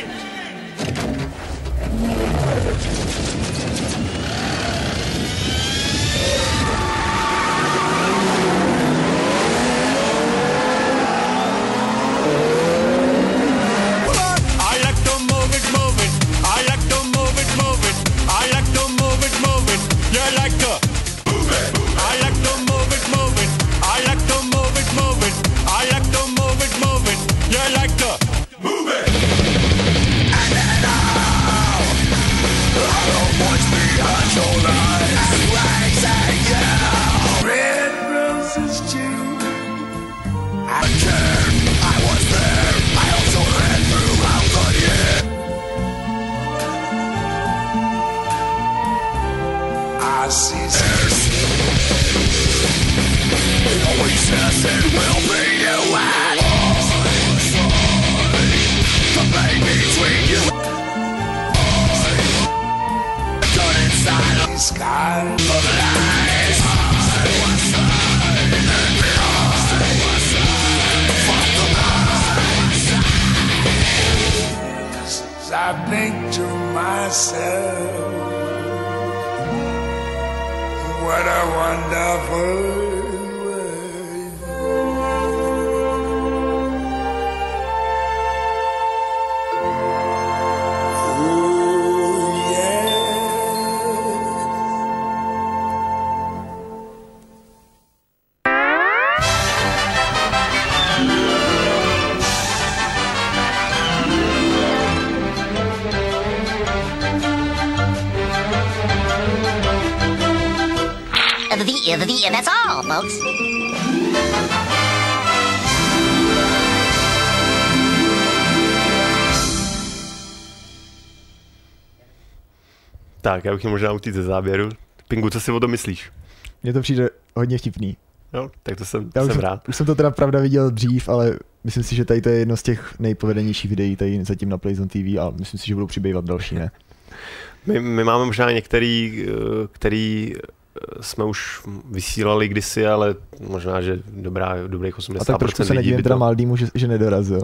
I think to myself, what a wonderful world. Oh, yeah. and that's all, folks. Tak, já bych možná utíct ze záběru. Pingu, co si o tom myslíš? Mně to přijde hodně vtipný. No, tak to jsem rád. Už jsem to teda pravda viděl dřív, ale myslím si, že tady to je jedno z těch nejpovedenějších videí tady zatím na Playzone TV a myslím si, že budou přibývat další, ne? My máme možná některý, který jsme už vysílali kdysi, ale možná, že dobrých 80% a tak trošku se nedívím teda Maldýmu, že nedorazil.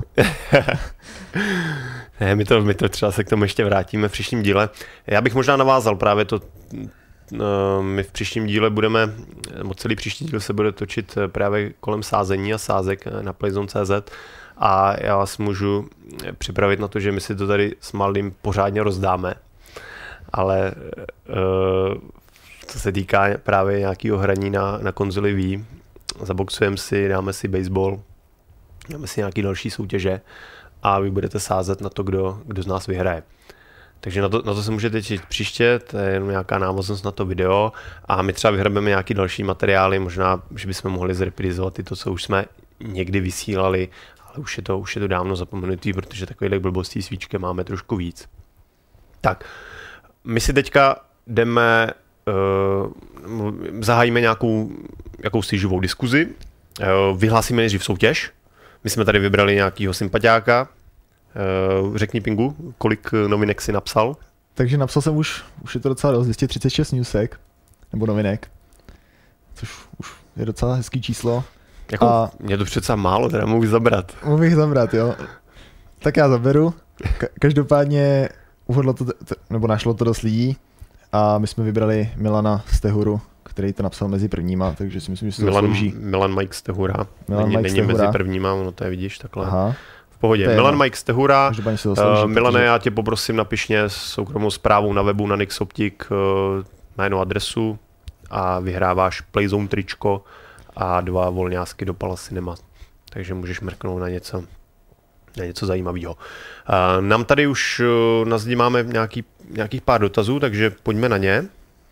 Ne, my to třeba se k tomu ještě vrátíme v příštím díle. Já bych možná navázal právě to, my v příštím díle budeme, celý příští díl se bude točit právě kolem sázení a sázek na Playzone.cz a já vás můžu připravit na to, že my si to tady s Maldým pořádně rozdáme, ale co se týká právě nějakého hraní na konzoli Wii, zaboxujeme si, dáme si baseball, dáme si nějaké další soutěže a vy budete sázet na to, kdo z nás vyhraje. Takže na to se můžete těšit příště, to je jenom nějaká návaznost na to video a my třeba vyhrabeme nějaký další materiály, možná, že bychom mohli zreprizovat i to, co už jsme někdy vysílali, ale už je to dávno zapomenutý, protože takových blbostí s Víčkem máme trošku víc. Tak, my si teďka jdeme, zahájíme jakousi živou diskuzi, vyhlásíme nejdřív soutěž, my jsme tady vybrali nějakýho sympatiáka. Řekni, Pingu, kolik novinek si napsal? Takže napsal jsem už je to docela dost, 236 newsek, nebo novinek, což už je docela hezký číslo. Jako, mě to přece málo, teda mohu zabrat. Mohu bych zabrat, jo. Tak já zaberu. Každopádně uhodlo to, nebo našlo to dost lidí a my jsme vybrali Milana Stehuru, který to napsal mezi prvníma, takže si myslím, že se to slouží. Milan Mike Stehura. Není mezi prvníma, ono to je, vidíš, takhle. Aha. V pohodě. Milan Mike Stehura. Milane, já tě poprosím, napiš mě soukromou zprávu na webu na Nix Optic, jméno, adresu a vyhráváš Playzone tričko a 2 volňásky do Palace Cinema. Takže můžeš mrknout na něco zajímavého. Nám tady už na zdi máme nějakých pár dotazů, takže pojďme na ně.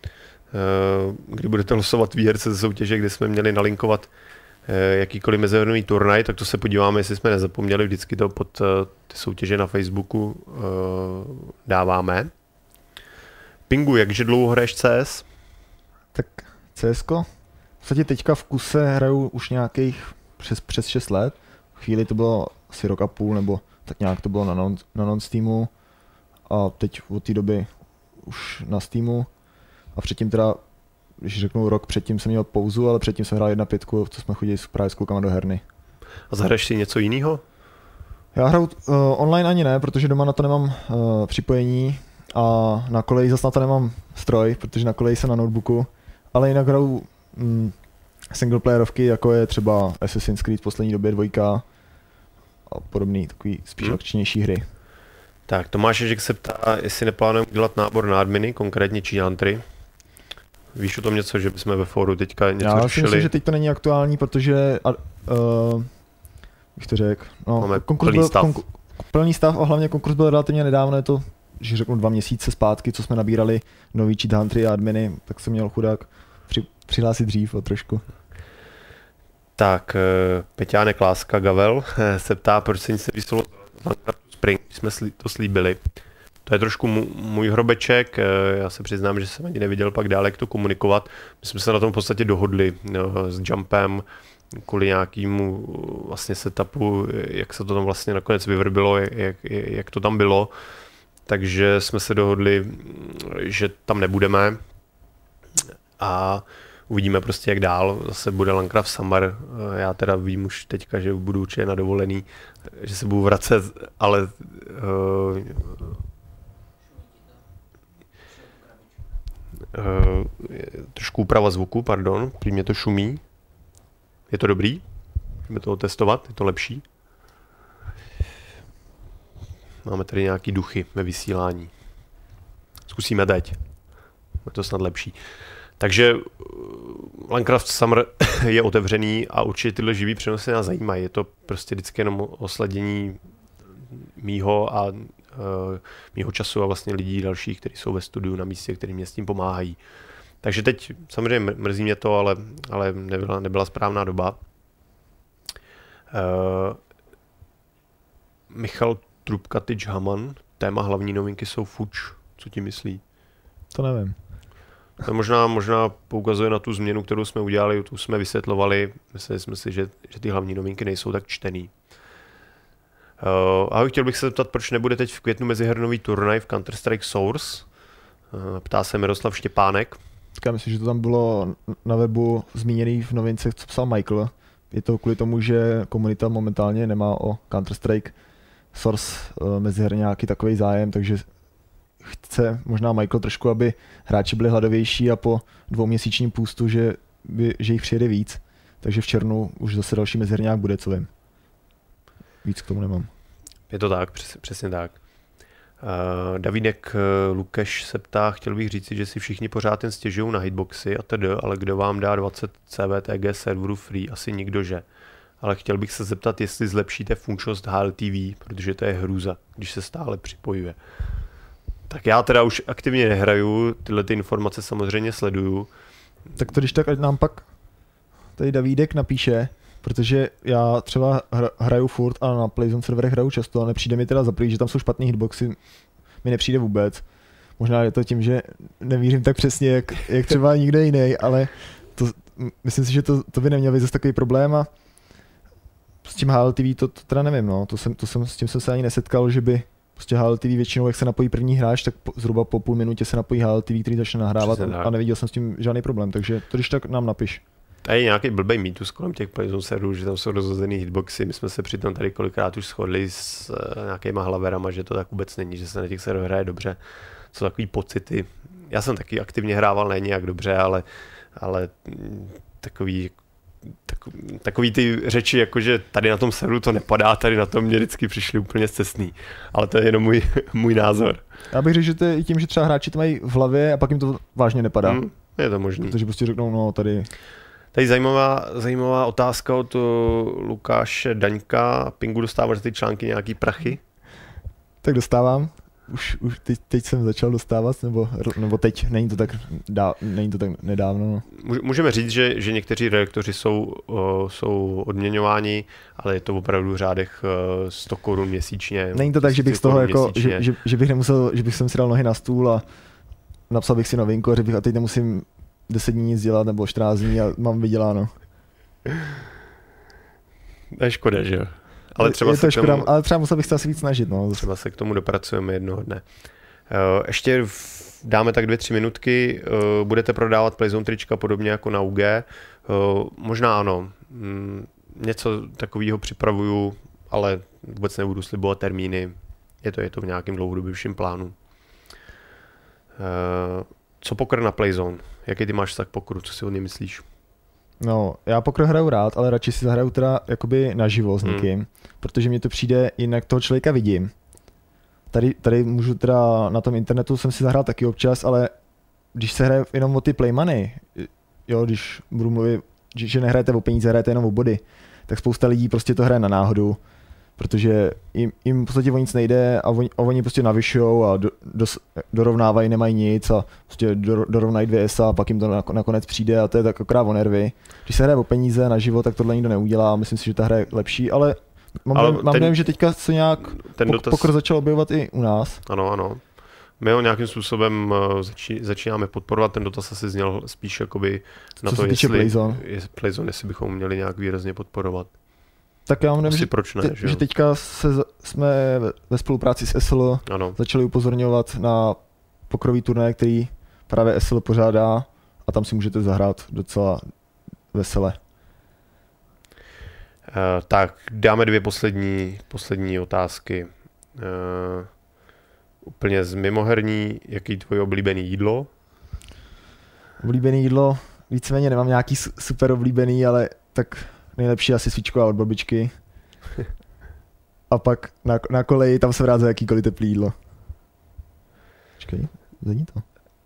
Kdy budete losovat výherce ze soutěže, kde jsme měli nalinkovat jakýkoliv mezinárodní turnaj, tak to se podíváme, jestli jsme nezapomněli, vždycky to pod ty soutěže na Facebooku dáváme. Pingu, jakže dlouho hraješ CS? Tak CSko? V podstatě teďka v kuse hraju už nějakých přes 6 let. V chvíli to bylo asi rok a půl, nebo tak nějak to bylo na non-Steamu. A teď od té doby už na Steamu. A předtím teda, když řeknu rok předtím jsem měl pauzu, ale předtím jsem hrál 1.5, co jsme chodili právě s klukama do herny. A zahraješ si něco jiného? Já hraju online ani ne, protože doma na to nemám připojení a na koleji zase na to nemám stroj, protože na koleji jsem na notebooku, ale jinak hraju singleplayerovky, jako je třeba Assassin's Creed v poslední době 2 a podobný takový spíš akčnější hry. Tak Tomáš Ježek se ptá, jestli neplánujeme udělat nábor na adminy, konkrétně Cheat Huntery. Víš o tom něco, že bychom ve fóru teďka něco řešili? Já si myslím, že teď to není aktuální, protože bych to řekl, máme plný stav a hlavně konkurs byl relativně nedávno, je to, že řeknu 2 měsíce zpátky, co jsme nabírali nový Cheat Huntery a adminy, tak jsem měl chudák přihlásit dřív o trošku. Tak, Peťánek Láska Gavel se ptá, proč se nic nevysvětlo Spring, jsme to slíbili. To je trošku můj hrobeček, já se přiznám, že jsem ani neviděl pak dále, jak to komunikovat. My jsme se na tom v podstatě dohodli s Jumpem kvůli nějakému vlastně setupu, jak se to tam vlastně nakonec vyvrbilo, jak to tam bylo. Takže jsme se dohodli, že tam nebudeme a uvidíme prostě jak dál. Zase bude Landcraft Summer, já teda vím už teďka, že budu určitě na dovolený, že se budu vracet, ale trošku úprava zvuku, pardon, prý mě to šumí. Je to dobrý? Můžeme to testovat, je to lepší? Máme tady nějaký duchy ve vysílání. Zkusíme teď. Je to snad lepší. Takže Landcraft Summer je otevřený a určitě tyhle živý přenosy nás zajímají. Je to prostě vždycky jenom osladění mýho a mýho času a vlastně lidí dalších, kteří jsou ve studiu na místě, kteří mě s tím pomáhají. Takže teď samozřejmě mrzí mě to, ale nebyla správná doba. Michal Trubkatič Haman, téma hlavní novinky jsou fuč. Co ti myslí? To nevím. To možná poukazuje na tu změnu, kterou jsme udělali, tu jsme vysvětlovali. Mysleli jsme si, že ty hlavní novinky nejsou tak čtený. Ahoj, chtěl bych se zeptat, proč nebude teď v květnu mezihernový turnaj v Counter-Strike Source? Ptá se Miroslav Štěpánek. Já myslím, že to tam bylo na webu zmíněný v novince, co psal Michael. Je to kvůli tomu, že komunita momentálně nemá o Counter-Strike Source meziherně nějaký takový zájem, takže chce možná Michael trošku, aby hráči byli hladovější a po 2měsíčním půstu, že jich přijede víc. Takže v červnu už zase další meziherňák bude, co vím. Víc k tomu nemám. Je to tak, přesně tak. Davidek Lukeš se ptá, chtěl bych říct, že si všichni pořád jen stěžují na hitboxy a tedy, ale kdo vám dá 20 CVTG serverů free? Asi nikdo, že. Ale chtěl bych se zeptat, jestli zlepšíte funkčnost HLTV, protože to je hrůza, když se stále připojuje. Tak já teda už aktivně nehraju, tyhle ty informace samozřejmě sleduju. Tak to když tak, ať nám pak tady Davídek napíše, protože já třeba hraju furt a na Playzone serverech hraju často a nepřijde mi teda za prvý, že tam jsou špatný hitboxy, mi nepřijde vůbec. Možná je to tím, že nevířím tak přesně, jak třeba nikde jiný, ale myslím si, že to by neměl být zase takový problém a s tím HLTV to teda nevím, no. S tím jsem se ani nesetkal, že by prostě HLTV většinou, jak se napojí první hráč, tak zhruba po půl minutě se napojí HLTV, který začne nahrávat a neviděl jsem s tím žádný problém, takže to když tak nám napiš. Tady je nějaký blbej mýtus kolem těch Playzone serverů, že tam jsou rozhozený hitboxy, my jsme se přitom tady kolikrát už shodli s nějakýma hlaverama, že to tak vůbec není, že se na těch serverech hraje dobře, jsou takový pocity. Já jsem taky aktivně hrával, ne nějak dobře, ale takový ty řeči, jakože tady na tom serveru to nepadá, tady na tom mě vždycky přišli úplně scestný. Ale to je jenom můj názor. Já bych řekl, že to je i tím, že třeba hráči to mají v hlavě a pak jim to vážně nepadá. Je to možný. Protože prostě řeknou, no tady... Tady zajímavá otázka od Lukáše Daňka. Pingu, dostáváš za ty články nějaký prachy? Tak dostávám. Už teď jsem začal dostávat, nebo teď, není to tak nedávno. No. Můžeme říct, že někteří redaktoři jsou odměňováni, ale je to opravdu v řádech 100 Kč měsíčně. Není to tak, že bych z toho jako, že bych nemusel, že bych si dal nohy na stůl a napsal bych si novinku a řekl bych, a teď nemusím 10 dní nic dělat nebo 14 dní a mám vyděláno. To je škoda, že jo? Ale třeba ale třeba musel bych se asi víc snažit. No. Třeba se k tomu dopracujeme jednoho dne. Ještě dáme tak 2-3 minutky. Budete prodávat Playzone trička podobně jako na UG? Možná ano. Něco takového připravuju, ale vůbec nebudu slibovat termíny. Je to v nějakém dlouhodobějším plánu. Co poker na Playzone? Jaký ty máš vztah k pokeru? Co si o něm myslíš? No, já poker hraju rád, ale radši si zahraju teda jakoby naživo s někým, protože mně to přijde, jinak toho člověka vidím. Tady můžu teda, na tom internetu jsem si zahrál taky občas, ale když se hraje jenom o ty play money, jo, když budu mluvit, že nehrajete o peníze, hrajete jenom o body, tak spousta lidí prostě to hraje na náhodu, protože jim v podstatě o nic nejde a oni prostě navyšujou a dorovnávají, nemají nic a prostě dorovnají 2 ESA a pak jim to nakonec přijde a to je tak akorát o nervy. Když se hraje o peníze na život, tak tohle nikdo neudělá, myslím si, že ta hra je lepší, ale mám dojem, že teďka se nějak poker začal objevovat i u nás. Ano. My ho nějakým způsobem začínáme podporovat, ten dotaz asi zněl spíš jakoby na to, Playzone, jestli bychom měli nějak výrazně podporovat. Tak já mám nevím, že teďka jsme ve spolupráci s SL začali upozorňovat na pokrový turnaj, který právě SL pořádá a tam si můžete zahrát docela vesele. Tak dáme 2 poslední otázky. Úplně z mimoherní, jaký tvoje oblíbený jídlo? Oblíbený jídlo, víceméně nemám nějaký super oblíbený, ale tak nejlepší asi svíčková od babičky. A pak na koleji tam jsem rád za jakýkoliv teplý jídlo. Počkej, zení to.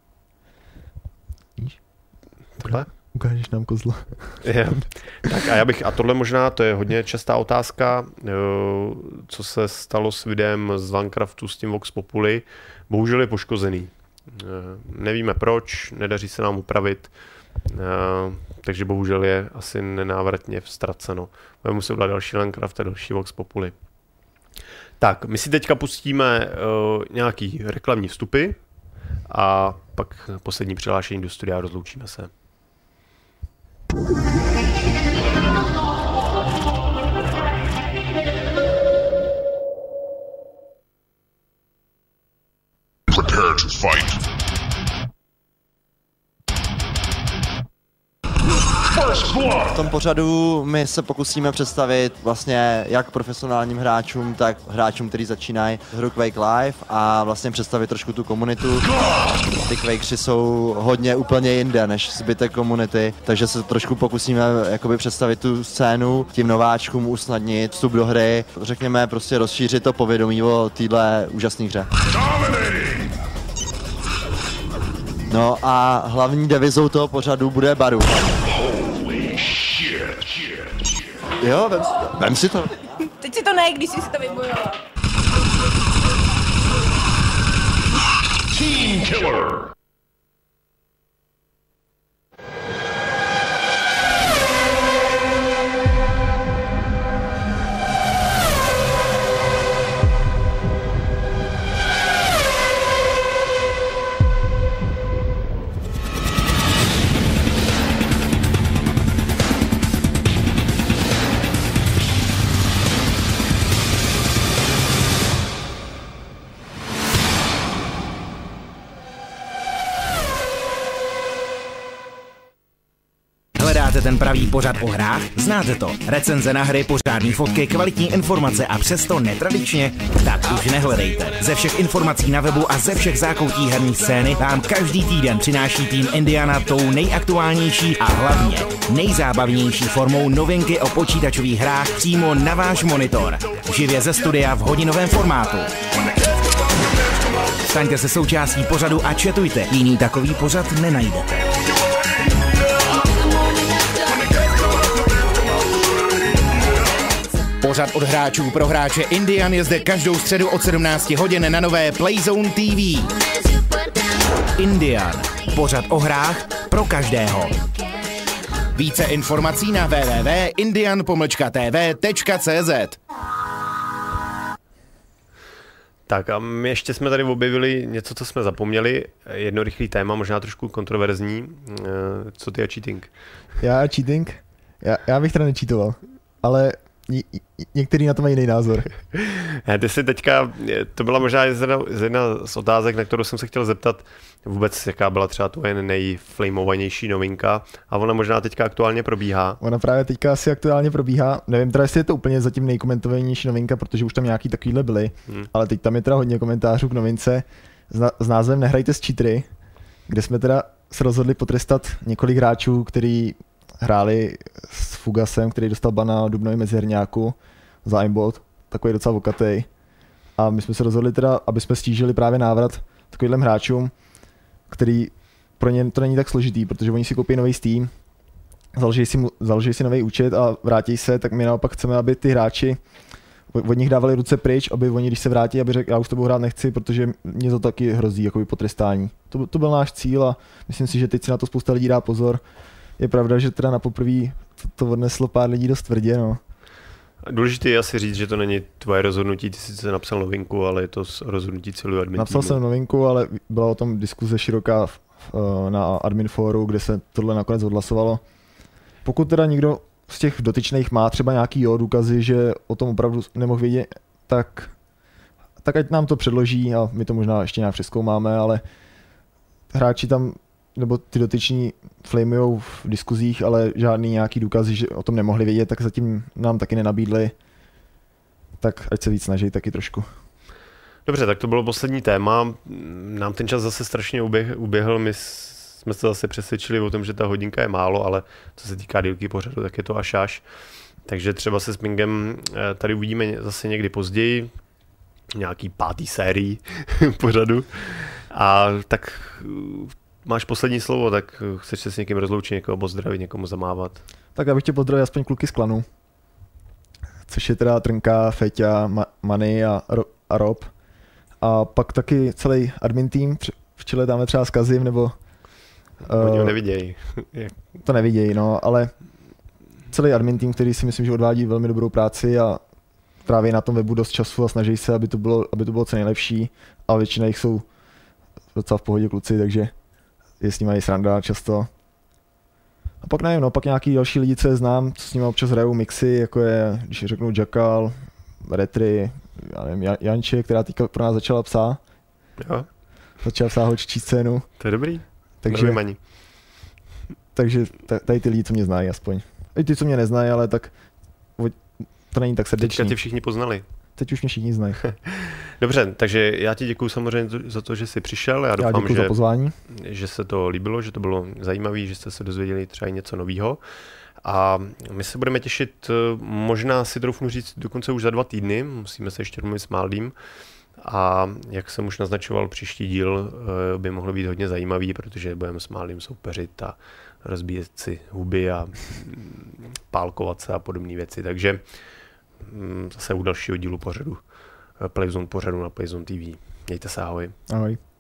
Víš? Tohle? Ukážeš nám kozlo. Tak a tohle možná, to je hodně častá otázka, co se stalo s videem z Vancraftu s tím Vox Populi. Bohužel je poškozený. Nevíme proč, nedaří se nám upravit, takže bohužel je asi nenávratně ztraceno. Budeme muset udělat další Landcraft a další Vox Populi. Tak, my si teďka pustíme nějaký reklamní vstupy a pak poslední přihlášení do studia a rozloučíme se. Prepare to fight. V tom pořadu my se pokusíme představit vlastně jak profesionálním hráčům, tak hráčům, kteří začínají hru Quake Live a vlastně představit trošku tu komunitu. Ty Quakeři jsou hodně úplně jinde než zbytek komunity, takže se trošku pokusíme jakoby představit tu scénu, tím nováčkům usnadnit vstup do hry, řekněme prostě rozšířit to povědomí o téhle úžasné hře. No a hlavní devizou toho pořadu bude baru. Jo, vem si to. Teď si to ne, když jsi si to vybojoval. Team Killer. Hledáte ten pravý pořad o hrách? Znáte to. Recenze na hry, pořádný fotky, kvalitní informace a přesto netradičně? Tak už nehledejte. Ze všech informací na webu a ze všech zákoutí herní scény vám každý týden přináší tým Indiana tou nejaktuálnější a hlavně nejzábavnější formou novinky o počítačových hrách přímo na váš monitor. Živě ze studia v hodinovém formátu. Staňte se součástí pořadu a četujte. Jiný takový pořad nenajdete. Pořad od hráčů pro hráče Indian je zde každou středu od 17 hodin na nové Playzone TV. Indian. Pořad o hrách pro každého. Více informací na www.indian-tv.cz. Tak a my ještě jsme tady objevili něco, co jsme zapomněli. Jedno rychlý téma, možná trošku kontroverzní. Co ty a cheating? Já a cheating? Já bych teda nečítoval, ale některý na to mají jiný názor. Ty si teďka, to byla možná jedna z otázek, na kterou jsem se chtěl zeptat vůbec, jaká byla třeba tvoje nejflamovanější novinka a ona možná teďka aktuálně probíhá. Ona právě teďka asi aktuálně probíhá, nevím teda, jestli je to úplně zatím nejkomentovanější novinka, protože už tam nějaký takovýhle byly, ale teď tam je teda hodně komentářů k novince s názvem Nehrajte s cheatery, kde jsme teda se rozhodli potrestat několik hráčů, který hráli s Fugasem, který dostal ban na dubnovém meziherňáku za aimbot, takový docela vokatej. A my jsme se rozhodli teda, aby jsme stížili právě návrat takovým hráčům, který pro ně to není tak složitý, protože oni si koupí nový Steam, založí si nový účet a vrátí se, tak my naopak chceme, aby ty hráči od nich dávali ruce pryč, aby oni, když se vrátí, aby řekli, já už to budu hrát nechci, protože mě to taky hrozí, jakoby potrestání. To byl náš cíl a myslím si, že teď si na to spousta lidí dá pozor. Je pravda, že teda na poprvé to odneslo pár lidí dost tvrdě, no. Důležité je asi říct, že to není tvoje rozhodnutí, ty jsi napsal novinku, ale je to rozhodnutí celého admin Napsal týmu. jsem novinku, ale byla o tom diskuze široká na admin fóru, kde se tohle nakonec odhlasovalo. Pokud teda někdo z těch dotyčných má třeba nějaký důkazy, že o tom opravdu nemohl vědět, tak ať nám to předloží a my to možná ještě nějak přezkoumáme, ale hráči tam nebo ty dotyční flamujou v diskuzích, ale žádný nějaký důkazy, že o tom nemohli vědět, tak zatím nám taky nenabídli. Tak ať se víc snaží taky trošku. Dobře, tak to bylo poslední téma. Nám ten čas zase strašně uběhl. My jsme se zase přesvědčili o tom, že ta hodinka je málo, ale co se týká délky pořadu, tak je to až. Takže třeba se s Pingem tady uvidíme zase někdy později, nějaký 5. sérii pořadu. A tak máš poslední slovo, tak chceš se s někým rozloučit, někoho pozdravit, někomu zamávat? Tak já bych tě pozdravil aspoň kluky z klanu, což je teda Trnka, Feťa, Many a Rob. A pak taky celý admin tým, v čele tam třeba zkazím, nebo... Oni ho nevidějí. To nevidějí, no, ale celý admin tým, který si myslím, že odvádí velmi dobrou práci a tráví na tom webu dost času a snaží se, aby to bylo co nejlepší, a většina jich jsou docela v pohodě kluci, takže je s nimi mají sranda často. A pak nevím, no, pak nějaký další lidi, co je znám, co s nimi občas hrajou mixy, jako je, když řeknu Jackal, Retry, já nevím, Janče, která teďka pro nás začala psát. Jo. Začala psát holčičí scénu. To je dobrý. Takže tady ty lidi, co mě znají aspoň. I ty, co mě neznají, ale tak to není tak srdečný. Teďka tě všichni poznali. Teď už mě všichni znají. Dobře, takže já ti děkuju samozřejmě za to, že jsi přišel. Já doufám, za pozvání. Že se to líbilo, že to bylo zajímavé, že jste se dozvěděli třeba něco nového. A my se budeme těšit, možná si troufnu říct, dokonce už za 2 týdny. Musíme se ještě domluvit s Maldým. A jak jsem už naznačoval, příští díl by mohl být hodně zajímavý, protože budeme s Maldým soupeřit a rozbíjet si huby a pálkovat se a podobné věci. Takže zase u dalšího dílu pořadu Playzone pořadu na Playzone TV. Mějte se, ahoj. Ahoj.